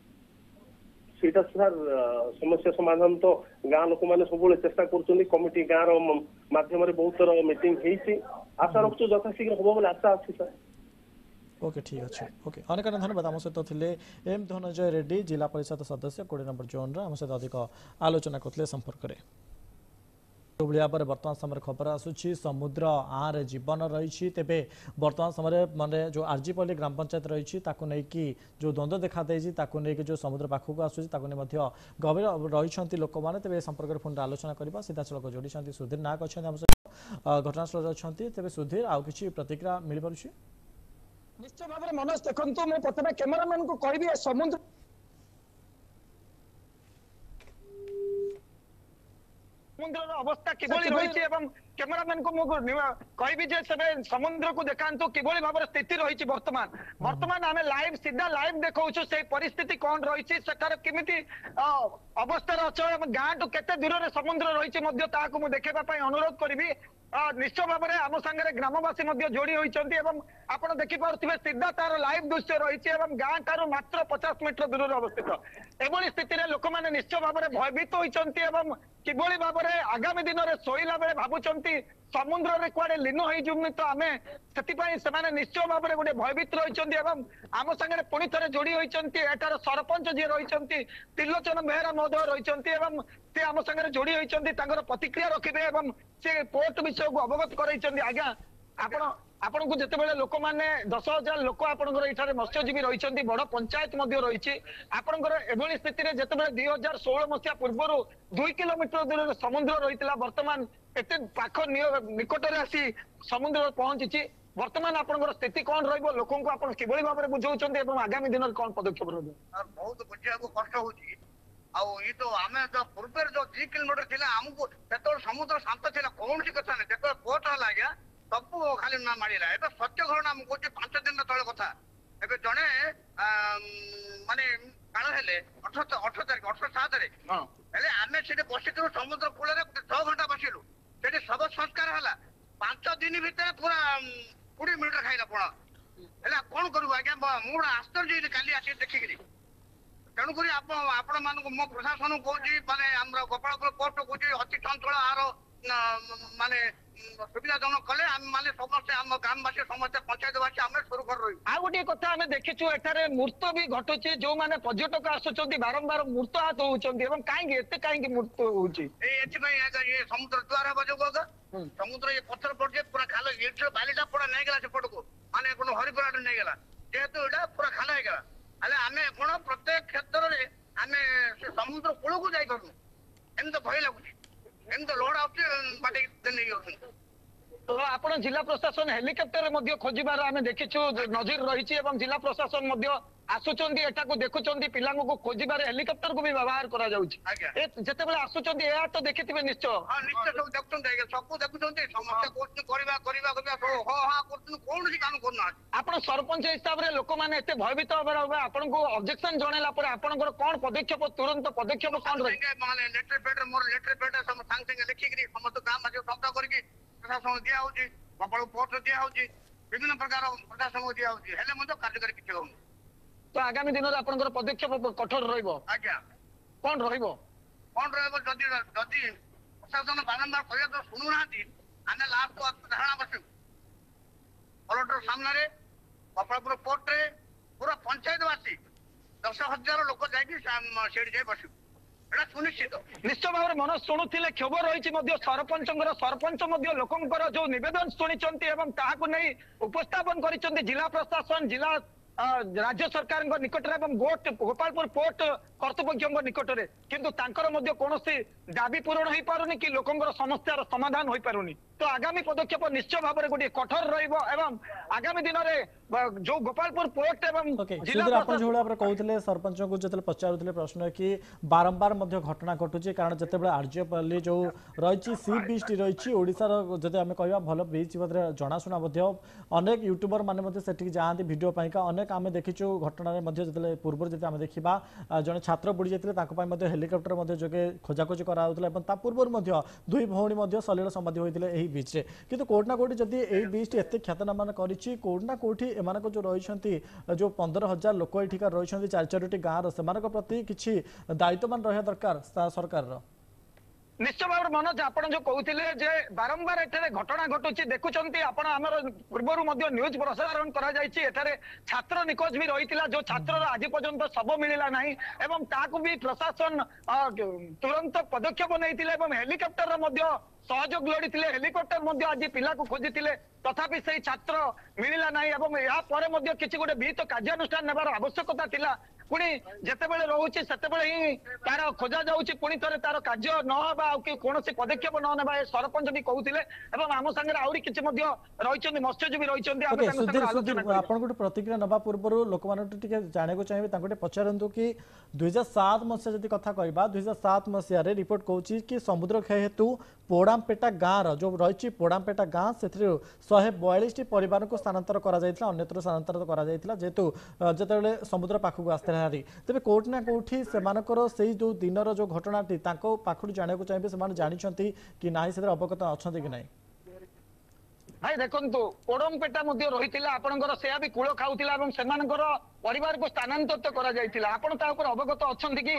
सेटा सर समस्या समाधान तो गाँ लोक मैंने सब चेष्टा कर कमिटी गाँव माध्यम बहुत थर मीटिंग हेची आशा रखु यथाशीघ्र हम बोले आशा अच्छी सर ओके ठीक अच्छे ओके अनेक धन्यवाद आम सहित थे एम धनंजय रेड्डी जिला परिषद सदस्य 20 नंबर जोन आम सहित अधिक आलोचना करते संपर्क में भाया वर्तमान समय खबर आसूची समुद्र आर जीवन रही तेबे वर्तमान समय माने जो आरजीपल्ली ग्राम पंचायत रही जो द्वंद्व देखा देकी जो समुद्र पाखक आसूची गभीर रही लोक मैंने तेज संपर्क में पुनः आलोचना करवा सीधा सड़क जोड़ी सुधीर नायक अच्छा घटनास्थल अच्छा तेज सुधीर आउ कि प्रतिक्रिया मिल पार्छ निश्चय भाव में मनोज देखु मुझे प्रथम कैमेरामैन को कहि समुद्र समुद्र अवस्था किभली रही कैमेरामैन को कहि समुद्र को देखातु किभली भाव स्थिति रही वर्तमान आम लाइव सीधा लाइव देखा से परिस्थिति कौन रही केमी अवस्था अच्छे गाँ टू केते दूर में समुद्र रही देखा अनुरोध करी निश्चय भाव में आम सांगे ग्रामवासी जोड़ी होती आप देखिपे सीधा तार लाइव दृश्य रही गाँ ठार मात्र 50 मीटर दूर अवस्थित एभली स्थित लोक मैंने निश्चय भाव में भयभीत होती किभली भाव में आगामी दिन में शोला बेले भावुंट समुद्र में कुआडे लीन होनी तो आम से निश्चय भाव में गोटे भयभीत रही आम सांगे पुणी थे जोड़ी होती एटार सरपंच जी रही त्रिलोचन बेहरा महोदय रही से आम सांगे जोड़ी होती प्रतिक्रिया रखिए से पोर्ट विषय को अवगत कर आज्ञा आपण को जिते बड़े लोक मैंने 10,000 लोक आपंकर मत्स्यजीवी रही बड़ पंचायत रही आपंकर एभली स्थिति में जिते 2016 मसीहा पूर्व 2 किलोमीटर दूर में समुद्र रही वर्तमान एत पाख निकट में आसी समुद्र पहुंची वर्तमान आपंकर स्थिति कौन रही लोक कि भाव में बुझाऊँ आगामी दिन में कौन पदक्षेप बहुत बुझा कष्ट होगी ये तो आम जो पूर्व जो 3 किलोमीटर थी आमको समुद्र शांत थी कौन सी कथा नहीं जो पोर्ट है आज्ञा सब खाली ना मारिला ए सत्य घटना मुझे 5 दिन तले कथा ए जड़े माने काल हेले 18 तारीख 18/7 रे हेले आमे सेटे बसिथु समुद्र कूल रे 6 घंटा बसिलु सेटे सब संस्कार हला 5 दिन भीतर पूरा 20 मिनिट खाइला पड़ा हेला कोन करू आज्ञा मूड आश्चर्य काली आसी देखिकरी तेणुक आपण मानक मो प्रशासन कहूँ माने आम गोपालपुर पोर्ट कहूँ अति चंचल आर माने सुविधाजनक कले माने समस्या आम ग्रामवासी समस्या पंचायतवासी आम सुरक्षित रही आ गोटे कथा आम देखीचु एठारे मूर्त भी घटुची जो माने पर्यटक आसुचंती बारंबार मूर्त हाथ होउचंती एवं काहेकि एते काहेकि मूर्त होउची एथि ये समुद्र द्वार हवा जो समुद्र ये पत्थर पड़ पूरा खाल इट बालीटा पूरा नहीं गला सेपट को माने कोनो हरिपुराट नहीं गला जेहेतु एटा पूरा खाल हो गला अले आमे कोन प्रत्येक क्षेत्र रे आमे समुद्र कूल को जाई करू एम तो भय लागुची एम तो लोड आउट बाटे नहीं होती तो आपण जिला प्रशासन हेलिकॉप्टर खोजार आम देखीचु नजर रही जिला प्रशासन ଆସୁଛନ୍ତି ଏଠାକୁ ଦେଖୁଛନ୍ତି ପିଲାଙ୍କୁ ଖୋଜିବାରେ ହେଲିକପ୍ଟର କୁ ବି ବ୍ୟବହାର କରାଯାଉଛି ଆଜ୍ଞା। ଯେତେବେଳେ ଆସୁଛନ୍ତି ଏହା ତ ଦେଖିଥିବେ ନିଶ୍ଚୟ। ହଁ ନିଶ୍ଚୟ ସବୁ ଦେଖୁଛନ୍ତି ଆଜ୍ଞା, ସବୁ ଦେଖୁଛନ୍ତି, ସମସ୍ତେ କହୁଛନ୍ତି କରିବା କରିବା କରିବା ସବୁ ହଁ ହଁ କରୁଛନ୍ତି, କୌଣସି କାମ କରୁନାହାନ୍ତି। ଆପଣ ସରପଞ୍ଚ ହିସାବରେ ଲୋକମାନେ ଏତେ ଭୟଭୀତ ହେବାର ଆପଣଙ୍କୁ ଅବଜେକ୍ସନ ଜଣେଇଲା ପରେ ଆପଣଙ୍କର କଣ ପଦକ୍ଷେପ, ତୁରନ୍ତ ପଦକ୍ଷେପ କଣ ରହିବ? ମାନେ ଲେଟର ପ୍ୟାଡ୍ ମୋର ଲେଟର ପ୍ୟାଡ୍ ସାଙ୍ଗେ ସାଙ୍ଗେ ଲେଖିକିରି ସମସ୍ତ ଗାଁ ମାଝି ଶବ୍ଦ କରିକି ପ୍ରଶାସନ ଦିଆ ହଉଛି, ଗୋପାଳ ପୋର୍ଟ ଦିଆ ହଉଛି, ବିଭିନ୍ନ ପ୍ରକାର ପ୍ରଶାସନକୁ ଦିଆ ହଉଛି, ହେଲେ ମଧ୍ୟ କାର୍ଯ୍ୟକାରୀ କିଛି ହଉନି। ତ ଆଗାମୀ ଦିନରେ ଆପଣଙ୍କର ପଦକ୍ଷେପ କଠୋର ରହିବ? ଆଜ୍ଞା। କଣ ରହିବ? କଣ ରହିବ ଯଦି ଯଦି ପ୍ରଶାସନ ବାରମ୍ବାର କହିବା ତ ଶୁଣୁନାହାନ୍ତି, ଆମେ ଲାଷ୍ଟ ଧାରଣା ବସିବୁ କଲେକ୍ଟର ସାମ୍ନାରେ, ଗୋପାଳପୁର ପୋର୍ଟରେ, ପୁରା ପଞ୍ଚାୟତବାସୀ 10,000 ଲୋକ ଯାଇକି ସେଠି ଯାଇ ବସିବୁ, ଏଟା ସୁନିଶ୍ଚିତ। ନିଶ୍ଚୟ ଭାବରେ ମନୋଜ ଶୁଣୁଥିଲେ, କ୍ଷୋଭ ରହିଛି ମଧ୍ୟ ସରପଞ୍ଚଙ୍କର। ସରପଞ୍ଚ ମଧ୍ୟ ଲୋକଙ୍କର ଯୋଉ ନିବେଦନ ଶୁଣିଛନ୍ତି ଏବଂ ତାହାକୁ ନେଇ ଉପସ୍ଥାପନ କରିଛନ୍ତି ଜିଲ୍ଲା ପ୍ରଶାସନ, ଜିଲ୍ଲା ରାଜ୍ୟ ସରକାରଙ୍କ ନିକଟରେ ଏବଂ ଗୋପାଳପୁର ପୋର୍ଟ କର୍ତ୍ତୃପକ୍ଷଙ୍କ ନିକଟରେ, କିନ୍ତୁ ତାଙ୍କର ମଧ୍ୟ କୌଣସି ଦାବି ପୂରଣ ହେଇପାରୁନି କି ଲୋକଙ୍କର ସମସ୍ୟାର ସମାଧାନ ହୋଇପାରୁନି। ତ ଆଗାମୀ ପଦକ୍ଷେପ ନିଶ୍ଚୟ ଭାବରେ ଗୋଟିଏ କଠୋର ରହିବ ଏବଂ ଆଗାମୀ ଦିନରେ ଯୋଉ ଗୋପାଳପୁର ପୋର୍ଟ ଏବଂ ଜିଲ୍ଲା ଆପଣ ଯୋଉ ଭାବରେ କହୁଥିଲେ ସରପଞ୍ଚଙ୍କୁ ଯେତେବେଳେ ପଚାରୁଥିଲେ ପ୍ରଶ୍ନ କି ବାରମ୍ବାର ମଧ୍ୟ ଘଟଣା ଘଟୁଛି, କାରଣ ଯେତେବେଳେ ଆର୍ଯ୍ୟପଲ୍ଲୀ ଯୋଉ ରହିଛି ସି ବିଚ୍ ରହିଛି ଓଡ଼ିଶାର ଯଦି ଆମେ କହିବା ଭଲ ବିଚ୍ ମଧ୍ୟରେ ଜଣାଶୁଣା ମଧ୍ୟ ଅନେକ ୟୁଟ୍ୟୁବର ମାନେ ମଧ୍ୟ ସେଠିକି ଯାଆନ୍ତି ଭିଡ଼ିଓ ପାଇଁକା। ଅନେକ ଆମେ ଦେଖିଛୁ ଘଟଣାରେ ମଧ୍ୟ ଯେତେବେଳେ ପୂର୍ବରୁ ଯଦି ଆମେ ଦେଖିବା ଜଣେ ଛାତ୍ର ବୁଡ଼ି ଯାଇଥିଲେ, ତାଙ୍କ ପାଇଁ ମଧ୍ୟ ହେଲିକପ୍ଟର ମଧ୍ୟ ଯୋଗେ ଖୋଜାଖୋଜି କରାଯାଉଥିଲା ଏବଂ ତା ପୂର୍ବରୁ ମଧ୍ୟ ଦୁଇ ଭଉଣୀ ମଧ୍ୟ ସଲିଳ ସମାଧି ହୋଇଥିଲେ ଏହି ବିଚ୍ରେ। କିନ୍ତୁ କୋଉଠି ନା କୋଉଠି ଯଦି ଏହି ବିଚ୍ଟି ଏତେ ଖ୍ୟାତନାମାନ କରିଛି, କୋଉଠି ନା କୋଉଠି ଏମାନଙ୍କ ଯୋଉ ରହିଛନ୍ତି ଯୋଉ 15,000 ଲୋକ ଏଠିକାର ରହିଛନ୍ତି 4-4ଟି ଗାଁର, ସେମାନଙ୍କ ପ୍ରତି କିଛି ଦାୟିତ୍ୱମାନ ରହିବା ଦରକାର ସରକାରର। ନିଶ୍ଚୟ ଭାବରେ ମନୋଜ ଆପଣ ଯୋଉ କହୁଥିଲେ ଯେ ବାରମ୍ବାର ଏଠାରେ ଘଟଣା ଘଟୁଛି, ଦେଖୁଛନ୍ତି ଆପଣ ଆମର ପୂର୍ବରୁ ମଧ୍ୟ ନ୍ୟୁଜ ପ୍ରସାରଣ କରାଯାଇଛି, ଏଠାରେ ଛାତ୍ର ନିଖୋଜ ବି ରହିଥିଲା, ଯୋଉ ଛାତ୍ରର ଆଜି ପର୍ଯ୍ୟନ୍ତ ଶବ ମିଳିଲା ନାହିଁ ଏବଂ ତାକୁ ବି ପ୍ରଶାସନ ତୁରନ୍ତ ପଦକ୍ଷେପ ନେଇଥିଲେ ଏବଂ ହେଲିକପ୍ଟରର ମଧ୍ୟ ସହଯୋଗ ଲୋଡ଼ିଥିଲେ, ହେଲିକପ୍ଟର ମଧ୍ୟ ଆଜି ପିଲାକୁ ଖୋଜିଥିଲେ, ତଥାପି ସେଇ ଛାତ୍ର ମିଳିଲା ନାହିଁ ଏବଂ ଏହା ପରେ ମଧ୍ୟ କିଛି ଗୋଟେ ବିହିତ କାର୍ଯ୍ୟାନୁଷ୍ଠାନ ନେବାର ଆବଶ୍ୟକତା ଥିଲା। ପୁଣି ଯେତେବେଳେ ରହୁଛି ସେତେବେଳେ ହିଁ ତାର ଖୋଜା ଯାଉଛି, ପୁଣି ଥରେ ତାର କାର୍ଯ୍ୟ ନହେବା ଆଉ କି କୌଣସି ପଦକ୍ଷେପ ନ ନେବା ଏ ସରପଞ୍ଚ ବି କହୁଥିଲେ ଏବଂ ଆମ ସାଙ୍ଗରେ ଆହୁରି କିଛି ମଧ୍ୟ ରହିଛନ୍ତି, ମତ୍ସ୍ୟଜୀବୀ ରହିଛନ୍ତି। ଆମେ ତାଙ୍କ ସାଙ୍ଗରେ ଆଲୋଚନା କରିବା। ଆପଣଙ୍କୁ ପ୍ରତିକ୍ରିୟା ନେବା ପୂର୍ବରୁ ଲୋକମାନଙ୍କୁ ଟିକେ ଜାଣିବାକୁ ଚାହିଁବେ, ତାଙ୍କୁ ଟିକେ ପଚାରନ୍ତୁ କି 2007 ମସିହା ଯଦି କଥା କହିବା, 2007 ମସିହାରେ ରିପୋର୍ଟ କହୁଛି କି ସମୁଦ୍ର କ୍ଷୟ ହେତୁ ପୋଡାମପେଟା ଗାଁର ଯୋଉ ରହିଛି ପୋଡାମପେଟା ଗାଁ, ସେଥିରୁ 142ଟି ପରିବାରକୁ ସ୍ଥାନାନ୍ତର କରାଯାଇଥିଲା, ଅନ୍ୟତ୍ର ସ୍ଥାନାନ୍ତର କରାଯାଇଥିଲା, ଯେହେତୁ ଯେତେବେଳେ ସମୁଦ୍ର ପାଖକୁ ଆସିଥିଲା। ତେବେ କୋଉଠି ନା କୋଉଠି ସେମାନଙ୍କର ସେଇ ଯୋଉ ଦିନର ଯୋଉ ଘଟଣାଟି ତାଙ୍କ ପାଖରୁ ଜାଣିବାକୁ ଚାହିଁବେ, ସେମାନେ ଜାଣିଛନ୍ତି କି ନାହିଁ, ସେଥିରେ ଅବଗତ ଅଛନ୍ତି କି ନାହିଁ? ଭାଇ ଦେଖନ୍ତୁ, ପୋଡମପେଟା ମଧ୍ୟ ରହିଥିଲା, ଆପଣଙ୍କର ସେୟା ବି କୂଳ ଖାଉଥିଲା ଏବଂ ସେମାନଙ୍କର ପରିବାରକୁ ସ୍ଥାନାନ୍ତରିତ କରାଯାଇଥିଲା, ଆପଣ ତା ଉପରେ ଅବଗତ ଅଛନ୍ତି କି?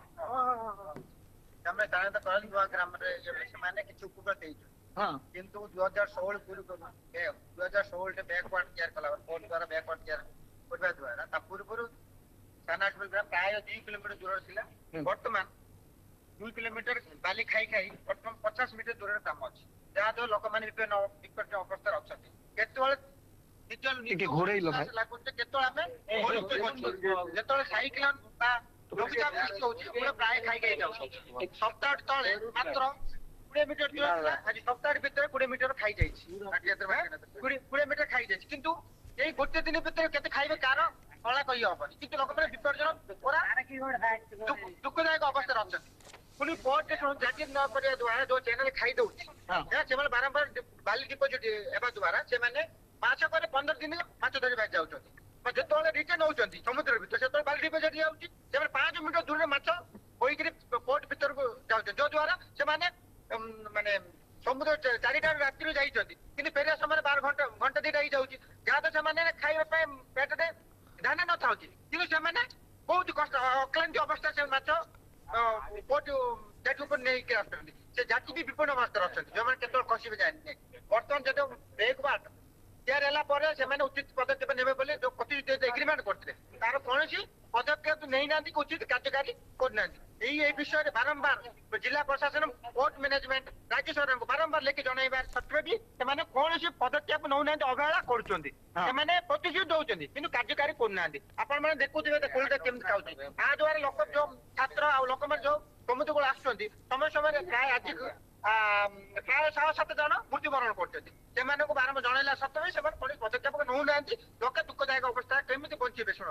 ସ୍ଥାନାନ୍ତର କରାଯିବା ଗ୍ରାମରେ ସେମାନେ କିଛି ଉପକୃତ ହେଇଛନ୍ତି, କିନ୍ତୁ 2016 ପୂର୍ବରୁ 2016 ବ୍ୟାକୱାର୍ଡ ତିଆରି କଲା ପୋର୍ଟ ଦ୍ୱାରା ବ୍ୟାକୱାର୍ଡ ତିଆରି କରିବା ଦ୍ୱାରା ତା ପୂର୍ବରୁ ସାନାଟପୁର ଗ୍ରାମ ପ୍ରାୟ 2 କିଲୋମିଟର ଦୂରରେ ଥିଲା। ବର୍ତ୍ତମାନ 2 କିଲୋମିଟର ବାଲି ଖାଇ ଖାଇ ବର୍ତ୍ତମାନ 50 ମିଟର ଦୂରରେ ଗ୍ରାମ ଅଛି, ଯାହାଦ୍ୱାରା ଲୋକମାନେ ବିପନ୍ନ ଅବସ୍ଥାରେ ଅଛନ୍ତି। କେତେବେଳେ ଲାଗୁଛି, କେତେବେଳେ ଆମେ ଯେତେବେଳେ ସାଇକ୍ଲୋନ ବା ଲଘୁଚାପ ସୃଷ୍ଟି ହଉଛି ପ୍ରାୟ ଖାଇ ଖାଇ ଯାଉଛୁ। ସପ୍ତାହ ତଳେ ମାତ୍ର 20 ମିଟର ଦୂର ଥିଲା, ଆଜି ସପ୍ତାହ ଭିତରେ 20 ମିଟର ଖାଇଯାଇଛି, 20 ମିଟର ଖାଇଯାଇଛି। କିନ୍ତୁ ଏଇ ଗୋଟେ ଦିନ ଭିତରେ କେତେ ଖାଇବେ କାହାର ଫଳା କହି ହବନି, କିନ୍ତୁ ଲୋକମାନେ ବିପର୍ଯ୍ୟୟ ଦୁଃଖଦାୟକ ଅବସ୍ଥାରେ ଅଛନ୍ତି। ପୁଣି ପୋର୍ଟ ଜାତି ନ କରିବା ଦ୍ୱାରା ଯୋଉ ଚ୍ୟାନେଲ ଖାଇ ଦଉଛି, ସେମାନେ ବାରମ୍ବାର ବାଲି ଡିପୋଜିଟ ହେବା ଦ୍ୱାରା ସେମାନେ ମାଛ ପରେ 15 ଦିନ ମାଛ ଧରି ବାଜି ଯାଉଛନ୍ତି। ଯେତେବେଳେ ରିଟର୍ନ ହଉଛନ୍ତି ସମୁଦ୍ର ଭିତରେ, ସେତେବେଳେ ବାଲି ଡିପୋଜିଟ ଯାଉଛି, ସେମାନେ 5 ମିଟର ଦୂରରେ ମାଛ ହୋଇକିରି ପୋର୍ଟ ଭିତରକୁ ଯାଉଛନ୍ତି, ଯୋଉ ଦ୍ୱାରା ସେମାନେ ମାନେ ସମୁଦ୍ର 4ଟାରୁ ରାତିରୁ ଯାଇଛନ୍ତି, କିନ୍ତୁ ଫେରିବା ସମୟରେ 12 ଘଣ୍ଟା 2ଟା ହେଇଯାଉଛି, ଯାହାଦ୍ୱାରା ସେମାନେ ଖାଇବା ପାଇଁ ପେଟରେ ଧାନ ନଥାଉଛି, କିନ୍ତୁ ସେମାନେ ବହୁତ କଷ୍ଟ ଅକ୍ଳାନ୍ତି ଅବସ୍ଥା ସେ ମାଛ ପୋର୍ଟ ଜାତି ଉପରେ ନେଇକି ଆସୁଛନ୍ତି। ସେ ଜାତି ବି ବିପନ୍ନ ଅବସ୍ଥାରେ ଅଛନ୍ତି, ଯୋଉମାନେ କେତେବେଳେ ଖସିବେ ଜାଣିନି। ବର୍ତ୍ତମାନ ଯଦି ବ୍ରେକୱାର୍ଡ ତିଆରି ହେଲା ପରେ ସେମାନେ ଉଚିତ ପଦକ୍ଷେପ ନେବେ ବୋଲି ଯୋଉ ଏଗ୍ରିମେଣ୍ଟ କରିଥିଲେ, ତାର କୌଣସି ପଦକ୍ଷେପ ନେଇନାହାନ୍ତି କି ଉଚିତ କାର୍ଯ୍ୟକାରୀ କରୁନାହାନ୍ତି। এই বিষয়ে বারম্বার জেলা প্রশাসন পোর্ট ম্যানেজমেন্ট রাজ্য সরকারଙ୍କୁ বারম্বার লেখি জଣାଇବା ସତ୍ତ୍ୱେ ବି ସେମାନେ କୌଣସି ପଦକ୍ଷେପ ନେଉନାହାନ୍ତି, ଅବହେଳା କରୁଛନ୍ତି। ସେମାନେ ପ୍ରତିଶ୍ରୁତି ଦଉଛନ୍ତି କିନ୍ତୁ କାର୍ଯ୍ୟକାରୀ କରୁନାହାନ୍ତି। ଆପଣ ମାନେ ଦେଖୁଥିବେ କୋଳିଟା କେମିତି ଖାଉଛି, ଆ ଦ୍ୱାରା ଲୋକ ଯୋଉ ଛାତ୍ର ଆଉ ଲୋକମାନେ ଯୋଉ ସମୁଦ୍ରକୁ ଆସୁଛନ୍ତି ସମୟ ସମୟରେ ପ୍ରାୟ ଆଜି ପ୍ରାୟ 6-7 ଜଣ ମୃତ୍ୟୁବରଣ କରୁଛନ୍ତି। ସେମାନଙ୍କୁ ବାରମ୍ବାର ଜଣାଇଲା ସତ୍ତ୍ୱେ ସେମାନେ କୌଣସି ପଦକ୍ଷେପ ନେଉନାହାନ୍ତି। ଲୋକେ ଦୁଃଖଦାୟକ ଅବସ୍ଥା କେମିତି ବଞ୍ଚିବେ ଶୁଣନ୍ତୁ।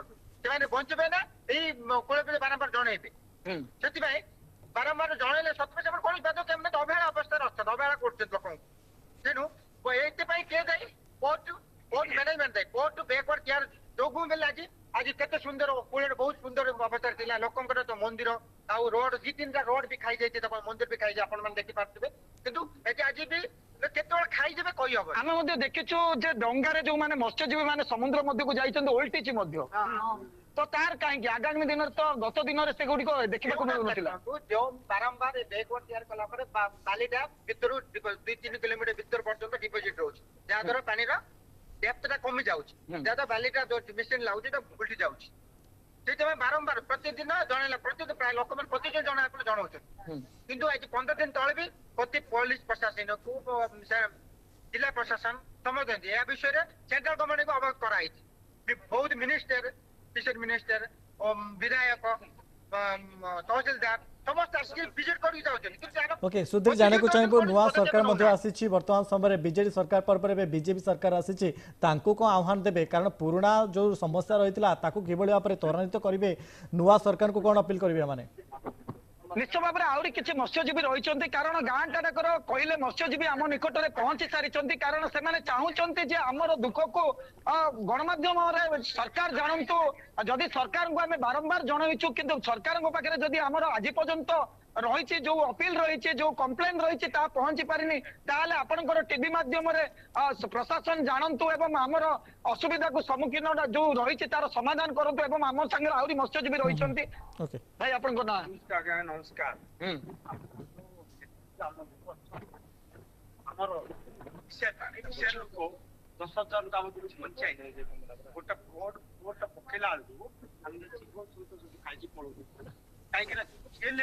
ସେମାନେ ବଞ୍ଚିବେ ନା ଏଇ କୂଳପୀଠ ବାରମ୍ବାର ଜଣେଇବେ ସେଥିପାଇଁ ବାରମ୍ବାର ଜଣେଇଲେ ସତ୍ତ୍ୱେ ସେମାନେ କୌଣସି ବାଧ୍ୟ ସେମାନେ ଅବହେଳା ଅବସ୍ଥାରେ ଅଛନ୍ତି ଅବହେଳା କରୁଛନ୍ତି ଲୋକଙ୍କୁ ତେଣୁ ଏଇଥିପାଇଁ କିଏ ଦାୟୀ କୋର୍ଟ ମ୍ୟାନେଜମେଣ୍ଟ ଦାୟୀ କୋର୍ଟ ବ୍ୟାକୱାର୍ଡ କେୟାର ଯୋଗୁଁ ବେଲେ ଆଜି କେତେ ସୁନ୍ଦର କୂଳରେ ବହୁତ ସୁନ୍ଦର ଅବସ୍ଥାରେ ଥିଲା ଲୋକଙ୍କର ତ ମନ୍ଦିର ଆଉ ରୋଡ 2-3ଟା ରୋଡ ବି ଖାଇଯାଇଛି ତାଙ୍କ ମନ୍ଦିର ବି ଖାଇଯାଇଛି ଆପଣ ମାନେ ଦେଖିପାରୁଥିବେ କିନ୍ତୁ ଏଠି ଆଜି ବି କେତେବେଳେ ଖାଇଯିବେ କହିହବ ଆମେ ମଧ୍ୟ ଦେଖିଛୁ ଯେ ଡଙ୍ଗାରେ ଯୋଉମାନେ ମତ୍ସ୍ୟଜୀବୀ ମାନେ ସମୁଦ୍ର ମଧ୍ୟକୁ ଯାଇଛନ୍ତି ଓଲଟିଛି ମଧ୍ୟ ତ ତାର କାହିଁକି ଆଗାମୀ ଦିନରେ ତ ଗତ ଦିନରେ ସେଗୁଡିକ ଦେଖିବାକୁ ମିଳୁନଥିଲା ଯୋଉ ବାରମ୍ବାର ବ୍ୟାକୱାର୍ଡ ତିଆର କଲା ପରେ ବାଲିଟା ଭିତରୁ 2-3 କିଲୋମିଟର ଭିତର ପର୍ଯ୍ୟନ୍ତ ଡିପୋଜିଟ ରହୁଛି ଯାହାଦ୍ୱାରା ପାଣିର ଡେପ୍ଥଟା କମି ଯାଉଛି ଯାହାଦ୍ୱାରା ବାଲିଟା ଯୋଉ ମେସିନ ଲାଗୁଛି ତା ଉଲ୍ଟି ଯାଉଛି ସେଇଥିପାଇଁ ବାରମ୍ବାର ପ୍ରତିଦିନ ଜଣେଇଲା ପ୍ରତିଦିନ ପ୍ରାୟ ଲୋକମାନେ ପ୍ରତିଦିନ ଜଣେଇବା ପରେ ଜଣାଉଛନ୍ତି କିନ୍ତୁ ଆଜି 15 ଦିନ ତଳେ ବି ପ୍ରତି ପୋଲିସ ପ୍ରଶାସନକୁ ଜିଲ୍ଲା ପ୍ରଶାସନ ସମସ୍ତେ ଏହା ବିଷୟରେ ସେଣ୍ଟ୍ରାଲ ଗଭର୍ଣ୍ଣମେଣ୍ଟକୁ ଅବଗତ କରାଯାଇଛି ବହୁତ ମିନିଷ୍ଟର ଫିସର ମିନିଷ୍ଟର ବିଧାୟକ ତହସିଲଦାର ସମସ୍ତେ ଆସିକି ଭିଜିଟ କରିକି ଯାଉଛନ୍ତି କିନ୍ତୁ ओके सुधीर जाने को चाहिए नुआ सरकार मध्य आसी वर्तमान समय बीजेडी सरकार पर बीजेपी सरकार आसी को आह्वान देबे कारण पुराना जो समस्या रही कि भाव में त्वरान्वित करेंगे नुआ सरकार को कौन अपील करेंगे माने निश्चय भाव में आहरी किसी मत्स्यजीवी रही कारण गाँ टाकर कहले मत्स्यजीवी आम निकट में पहुंची सारी कारण से चाहते आमर दुख को गणमाध्यम सरकार जानतु जदि सरकार को आम बारंबार जनईचु कि सरकार पाखे जदि आमर आज पर्यंत रही जो अपील रही जो कंप्लेन रही पहुंची पारिनी ताले आपनकर टीवी माध्यम प्रशासन जानतु एवं आमर असुविधा को सम्मुखीन जो रही तार समाधान करतु एवं आम संगे आहरी मत्स्यजीवी रही भाई आपन ना नमस्कार लोक 10,000 काम पंचायत गोटे बोट पकेला खाई पड़ो कहीं जेल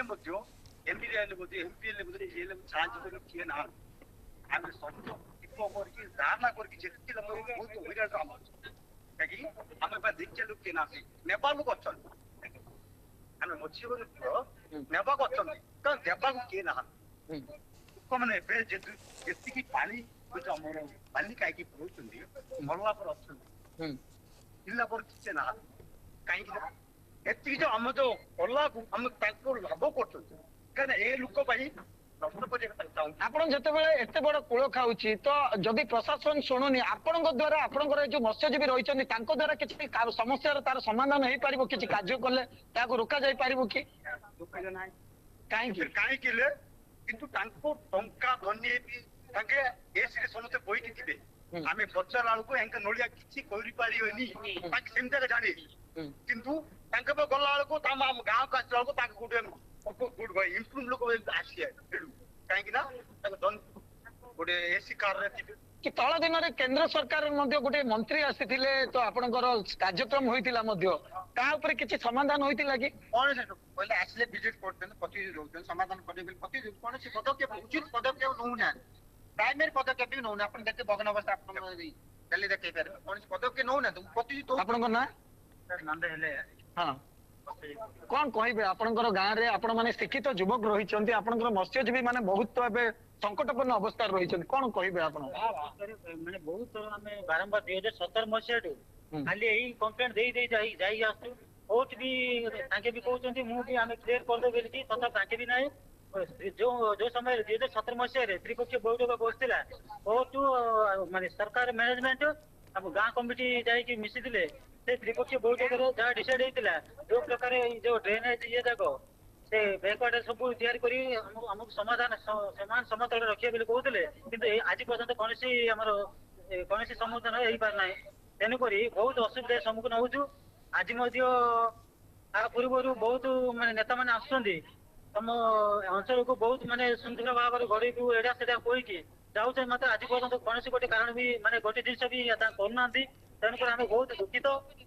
जेल साहय किए ना आम सब धारणा करके बहुत आम देखिए लोग किए ना नेपाल लोग अच्छा आम मत्स्य नेबा देवा किए ना लोक मैंने जी पानी पानी कहीं मरला पर अच्छा जिला पर किसी ना कहीं एति जो आम जो कला को आम लाभ कर लोक आपण जितेबाला एत बड़ कूल खाऊची तो जदि प्रशासन शुणुनी आपण द्वारा आपंकर जो मत्स्यजीवी रही द्वारा किसी समस्या तार समाधान हो पार किसी कार्य कले रोक जाई पार कि कहीं किंतु टंका धनी समस्त बही थे आम पचारा बेलू नलिया किसी कर जाने किंतु गला गाँव को आसला गुड इम्प्रूव लोक आसी कहीं गोटे एसी कार कि तल दिन में केंद्र सरकार गोटे मंत्री आसी तो आपनकर कार्यक्रम होता किसी समाधान होता कि कौन पहले आसिले विजिट कर समाधान करें कौन पदक्षेप उचित पदक्षेप नौना प्राइमरी पदक्षेप भी नौना आप देखे बगन अवस्था आप देखे पारे कौन पदक्षेप नौना आपन ना हाँ कौन कहे आपनकर गाँव में आपण मैंने शिक्षित युवक रही आपनकर मत्स्यजीवी माने बहुत संकटपूर्ण अवस्था रही कौन कहे आप मैंने बहुत आम बारंबार 2017 मसीह खाली यही कंप्लेंट दे आसु कोर्ट भी भी कहते मुझे आम क्लियर करदे तथा भी ना जो समय 2017 मसीह त्रिपक्षीय बैठक बसला कोर्ट माने सरकार मैनेजमेंट गाँ कमिटी जाकि मिसी से त्रिपक्षीय बैठक जहाँ डिसाइड होता जो प्रकार जो ड्रेनेज ये जाक से बैकवार्ड सब तैयारी करी हमको समाधान समान समतल रखिए बोली कहते कि आज पर्यंत कौन कौन समाधान हो पार ना तेणुक बहुत असुविधा सम्मुखीन होचु आज पूर्व बहुत माने नेता मैंने आसुच्च तुम अंचल को बहुत माने सुंदर भाव में गड़ी को एडा सेडा कहीकि जाऊे मत आज पर्यंत कौन गोटे कारण भी माने गोटे जिन भी करना तेणुक आम बहुत दुखित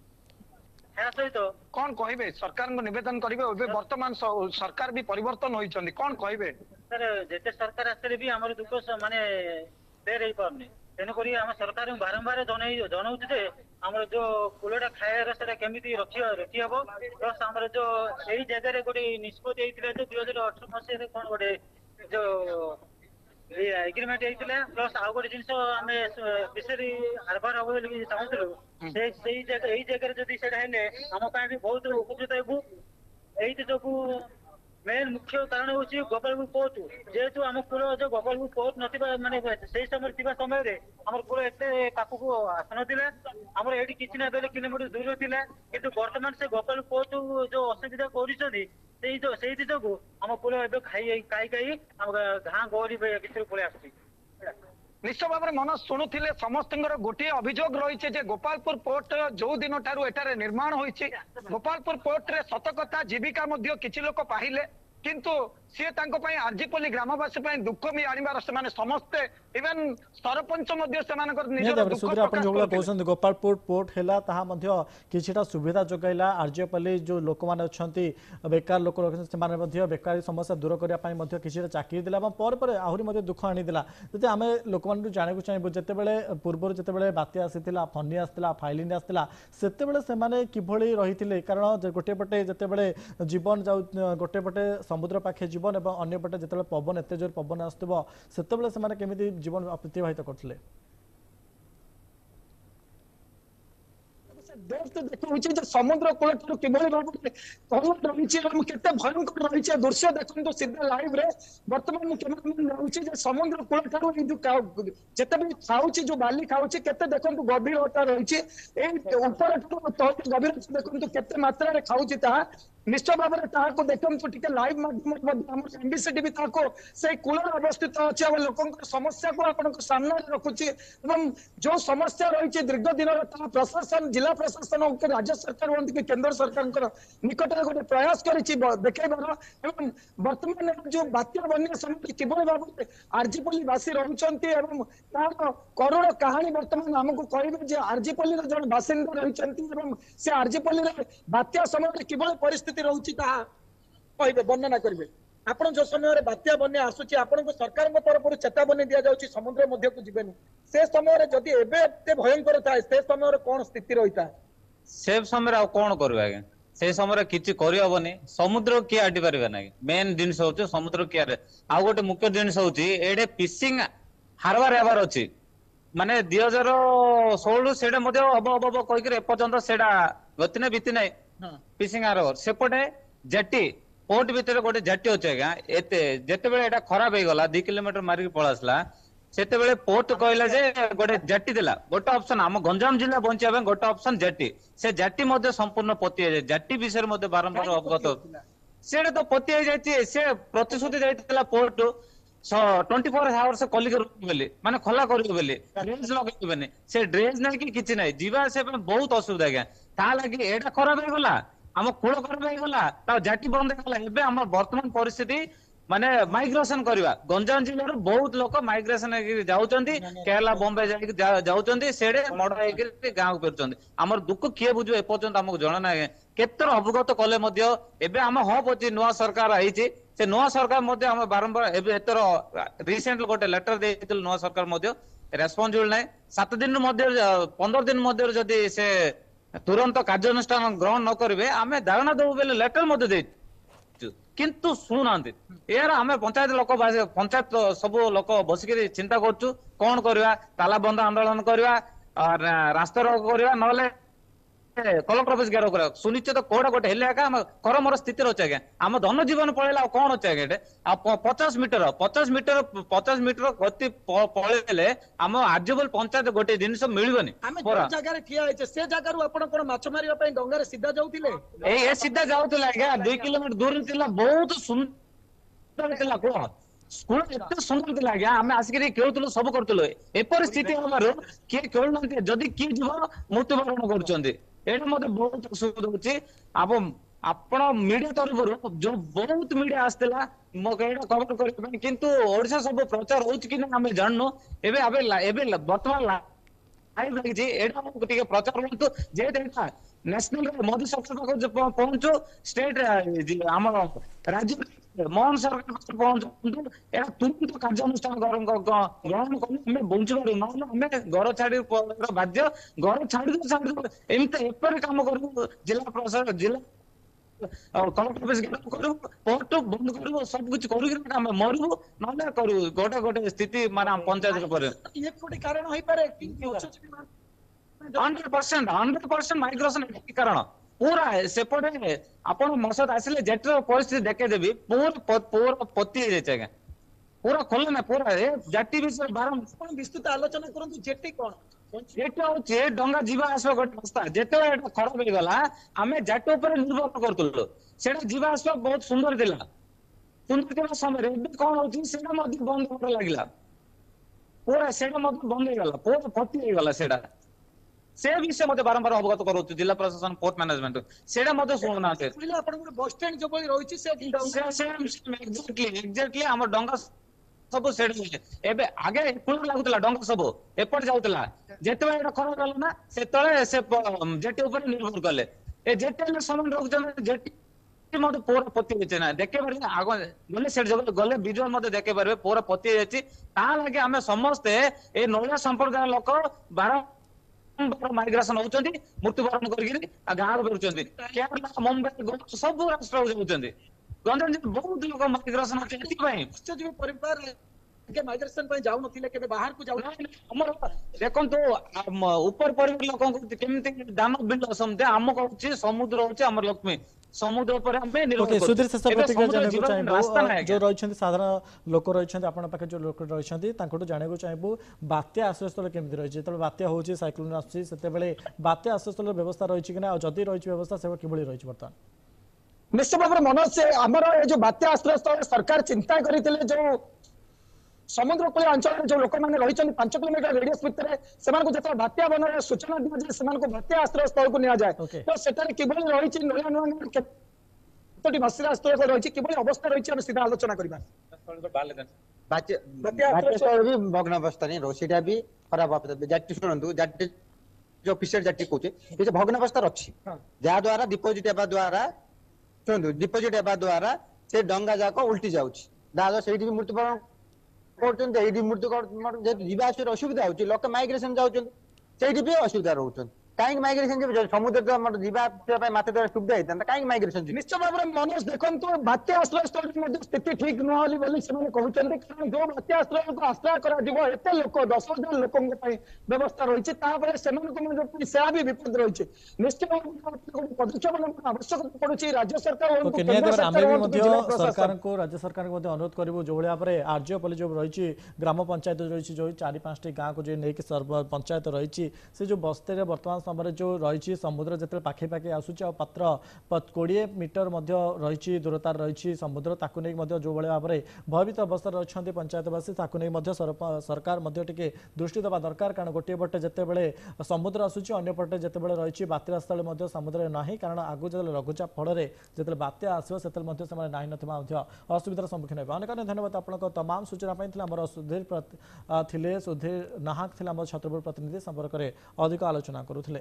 सहित कौन कहे सरकार निवेदन करेंगे वर्तमान सरकार भी परिवर्तन होती कौन कहे सर जिते सरकार आसले भी आम दुख माने बेर हो पारनी तेणुक आम सरकार बारंबार जनाऊ आम जो कूलटा खाया से केमी रखी हम प्लस आम जो यही जगह गोटे निष्पत्ति होता 2018 मसीह कौन गोटे जो एग्रीमेंट होता प्लस आउ गोटे जिन आम फिशरी हार्बर हम बोली चाहूलु जगह जदि आम भी बहुत उपकृत हेबू एई जो मेन मुख्य कारण हूँ गोपालपुर पोर्ट जेहेतु आम कूल जो गोपालपुर पोर्ट ना माने से समय समय आम कूल एत पाखक आस ना आम ये किसी ना बेले किलोमीटर दूर था कि बर्तमान से गोपालपुर पोर्ट जो असुविधा कर जो आम कूल ए खाई खाई आम गाँ गहरी भितर पलि आस निश्चय भाव में मन शुणुले समस्त गोटे अभियोग रही गोपालपुर पोर्ट जो दिन ठारू एटारे निर्माण होइछि गोपालपुर पोर्ट रे सतकथा जीविका किछि लोक पाहिले किंतु सी आरजीपल्ली ग्रामवासी दुख भी आनिबार से समस्ते इवेन सरपंच कहते गोपालपुर पोर्ट है किछिटा सुविधा जोगाइला आरजीपल्ली जो लोक मैंने अच्छा बेकार लोक रखते बेकारी समस्या दूर करने किसी चाकरी देला आहरी दुख आनीला जब आम लोक मान जानू चाहबू जिते पूर्व जिते बात्या आसाला फनी आसाला फाइलिन आसाला से किभली रही कारण गोटे पटे जिते जीवन जाऊ गोटे पटे समुद्र पाखे जीवन और अन्य पटे जिते पवन एत जोर पवन आसुव से केमी जीवन अतिबाहित करते समुद्र कूल कि भाव रही केते भयंकर रही दृश्य देखो सीधा लाइव रे बर्तमान मुझे समुद्र कूल जिते भी खाऊ जो बाली खाऊ केते देखो गभीरता रही गभीर देखो केते मात्रा खाऊ निश्चय भाव में देखो टे लाइव माध्यम एमबीसी भी से कूल अवस्थित अच्छे लोक समस्या को आप सामने रखुच्छी जो समस्या रही दीर्घ दिन प्रशासन जिला प्रशासन राज्य सरकार हूँ कि केंद्र सरकार निकट में गोटे प्रयास कर देखा बर्तमान जो बात्या बन्या समय किभली भाव में आरजीपल्ली बासी रही करुण कहानी बर्तमान आमको कहे आरजीपल्ली जन बासिंदा रही से आरजीपल्ली बात्या समय किभली परिस्थिति रही कहे वर्णना करेंगे आपण जो समय बात्या बन्या आसूची आपण सरकार तरफ चेतावनी दि जाऊँगी समुद्र मध्य को जीवन से समय जदि एते भयंकर थाए से समय कौन स्थिति रही था से समय कौन कर से समय किसी करहबनी समुद्र किए आटी पारे ना मेन जिन हूँ समुद्र किए आउ गोटे मुख्य जिन हूँ ये फिशिंग हार्बर हेबार अच्छी माने 2016 से हम हम कहीकि एपर्यंत से गति ना बीती ना फिशिंग हार्बर सेपटे जेटी पोर्ट भितर गोटे जेटी अच्छे आज्ञा एते जिते खराब हो गला 2 किलोमीटर मारिक पलासला सेते पोर्ट कहला जे गोटे जेटी देला गोटे ऑप्शन आम गंजाम जिला बंचा गोटे ऑप्शन जेटी से जेटी मध्य संपूर्ण पति है जेटी विषय में बारंबार अवगत से तो पति है से प्रतिश्रुति जाइला पोर्ट 24 आवर्स कलिक बोली माने खोला कर ड्रेज लगे से ड्रेज ना कि किसी ना जीवा से बहुत असुविधा आज्ञा ता लगी एटा खराब हो गला आम कूल खराब हो गला जाटी बंद होगा आम वर्तमान परिस्थिति माने माइग्रेशन करवा गंजाम जिले बहुत लोक माइग्रेशन जाऊँगी केरला बॉम्बे जाऊँगी सेडे मड़ गाँव कर आमर दुख किए बुझे एपर्यंत आमको जना ना केतर अवगत कले एबे आम हब अच्छी नुआ सरकार आई से नुआ सरकार आम बारंबार एतर रिसेंट गोटे लेटर दे नुआ सरकार रेस्पॉन्सिबल ना 7 दिन 15 दिन मध्य जदि से तुरंत कार्यानुष्ठान ग्रहण न करेंगे आम धारणा देवु बेले लेटर किंतु शुणुना यार आम पंचायत लोक पंचायत सब लोक बसिक चिंता करूँ कौन करवा ताला बंद आंदोलन करवा रास्ता रोक करवा ना कलेक्टर ऑफिस घेराव करा सुनिश्चित कोड़ा गोटे हेले करमर स्थिति अच्छे आज्ञा आम धन जीवन पड़ेगा कौन अच्छे आज्ञा 50 मीटर गति पड़े आम आर्जबल पंचायत गोटे जिन मिलबनी जगह ठिया से जगह कौन माछ मारे डंगार सीधा जाऊे सीधा जाऊला आज्ञा 2 किलोमीटर दूर था बहुत सुंदर कूल स्कूल एत सुंदर थी आज्ञा आम आसिक खेलुलु सब करूँ एपर स्थिति हमारे किए खेलुना जदि किए जीव मृत्युवरण कर मत बहुत असुविधा होती आपण मीडिया तरफ जो बहुत मीडिया आसला मो कवर करने किंतु ओडिशा सब प्रचार होगी ना आम जाननु बर्तमान लाइव लगी प्रचार हूँ जेटा नेशनल मोदी सरकार पहुंचू स्टेट आम राज्य मोहन सरकार पहुंचू तुरंत कार्यानुष्ठान ग्रहण कर बंचुबार ना घर छाड़ी बाध्य घर छाड़ी एमती एपर कम करूँ जिला प्रशासन जिला कलेक्टर ऑफिस करू पोर्ट बंद करू सब कुछ करू आम मरबू ना करू गोटे गोटे स्थिति माने पंचायत ऊपर ये कोटी कारण होई पारे 100% माइग्रेशन कारण पूरा सेपटे आपण मसद आसिले जेटर परिस्थिति देखे देबी पूरा पूरा पति जाय छे पूरा खोले ना पूरा ए जाति विषय बारम आपण विस्तृत आलोचना करंतु जेटी कोन एटा होचे डंगा जीवा आसवा गोटे रास्ता जेते एटा खराब हो गला आमे जाति ऊपर निर्भर करतुलो सेटा जीवा आसवा बहुत सुंदर दिला सुंदर दिला समय रे कोन होची सेटा मध्ये बंद होने लागला पूरा सेटा मध्ये बंद हो गला पूरा पति हो गला सेटा से विषय मते बारंबार अवगत करूछु जिला प्रशासन पोर्ट मैनेजमेंट सेडा मते सुनना छै पहिले आपण बस स्टैंड जो बली रहिछि से एक्जेक्टली हमर डंगा सब सेड एबे आगे पुल लागुतला डंगा सब एपट जाउतला जेते एटा खराब गला ना से तळे से जेटी ऊपर निर्भर करले ए जेटी समान रखजन जेटी मते पूरा पति होचे ना देखे बारे आगो गले सेड जगह गले विजुअल मते देखे बारे पूरा पति होची ता लागे हमें समस्त ए नोया संपर्क लोक 12 माइग्रेशन होचंदी मृत्युवरण करके गाँव बेरुचंदी केरला मुंबई सब राष्ट्र जाउचंदी गंजाम बहुत लोग माइग्रेशन होचंदी एति पई मत्स्यजीवी परिवार के माइग्रेशन पई जाउ नथिले केबे बाहर को जाउ हमर देखन तो ऊपर परिवार लोक को केमति दान बिल समते हम कहूची समुद्र होचे हमर लक्ष्मी समुद्र पर हम निर्भर ओके सुधीर शेष प्रतिक्रिया जाने को चाहिए जो चाहिए रही साधारण लोक रही आपण पाखे जो लोक रही जाने चाहिए बात्या आश्रयस्थल केमती रही जो बात्या हो साइक्लोन आसते बात्या आश्रयस्थल व्यवस्था रही कि ना जदि रही व्यवस्था से कि रही बर्तमान निश्चित भाव मनोज से आमर जो बात्या आश्रय स्थल सरकार चिंता करते जो समुद्र कूल अंचल जो लोक मैंने रही 5 किलोमीटर रेडियस भितर से बात्या बन सूचना दिया जाए से बात्या आश्रय स्थल को निया जाए तो सेटारे किभली रही नया नया केतोटी आश्रय स्थल रही किभली अवस्था रही हम सीधा आलोचना करबा बात्या भी भग्नावस्था नहीं रोसीटा भी खराब अवस्था जाति सुनंतु जाति जो ऑफिसर जाति कहूचे ये जो भग्नावस्था अछि जा द्वारा डिपॉजिट एबा द्वारा सुनंतु डिपॉजिट एबा द्वारा से डंगा जाको उल्टी जाउछि दादा सेठी भी मृत्युवरण करछन एडी मृत्यु जेतु जीवा आसर असुविधा होछि लोक माइग्रेशन जाउछन सेठी भी असुविधा रहउछन काई माइग्रेशन जे समुद्र तो हमर जीवा पे माथे द्वारा सुविधा हेतन काई माइग्रेशन निश्चय भाव मनोज देखन तो बात्या आश्रय स्थल मध्ये स्थिति ठीक न होली बोली से माने कहउछन कारण जो बात्या आश्रय को आश्रय करा दिबो एते लोक 10,000 लोकन के व्यवस्था रहिছে तापर सेमन को मध्ये सेवा भी विपद रहिছে निश्चय भाव पदक्षेप आवश्यक पड़ुछि राज्य सरकार ओके नियदर आमे भी मध्ये सरकार को राज्य सरकार को मध्ये अनुरोध करबो जो भलिया परे आर्यपल्ली जो रहिछि ग्राम पंचायत रहिछि जो 4-5 टी गां को जे नेक सर्व पंचायत रहिछि से जो बस्ते रे वर्तमान समय जो रही समुद्र जिते पाखे पाखे आसूची पात्र 20 मीटर रही दूरता रही समुद्र ताकू नहीं जो भाव में भयभीत अवस्था अच्छा पंचायतवासी ताकू नहीं सरकार टे दृष्टि देवा दरकार कारण गोटे पटे जिते समुद्र आसूची अंय पटे जिते रही बात्या स्थल समुद्र ना कारण आगु जो लघुचाप फल जो बात्या आसो से ना असुविधार सम्मुखीन हो अनेक धन्यवाद आपको तमाम सूचना सुधीर नाहक थे छत्रपुर प्रतिनिधि संपर्क में अधिक आलोचना करुले।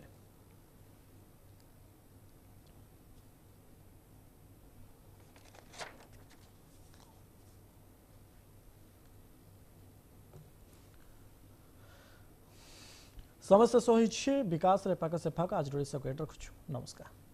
समस्त शेष विकास पाक सेफा आज रखुछु नमस्कार।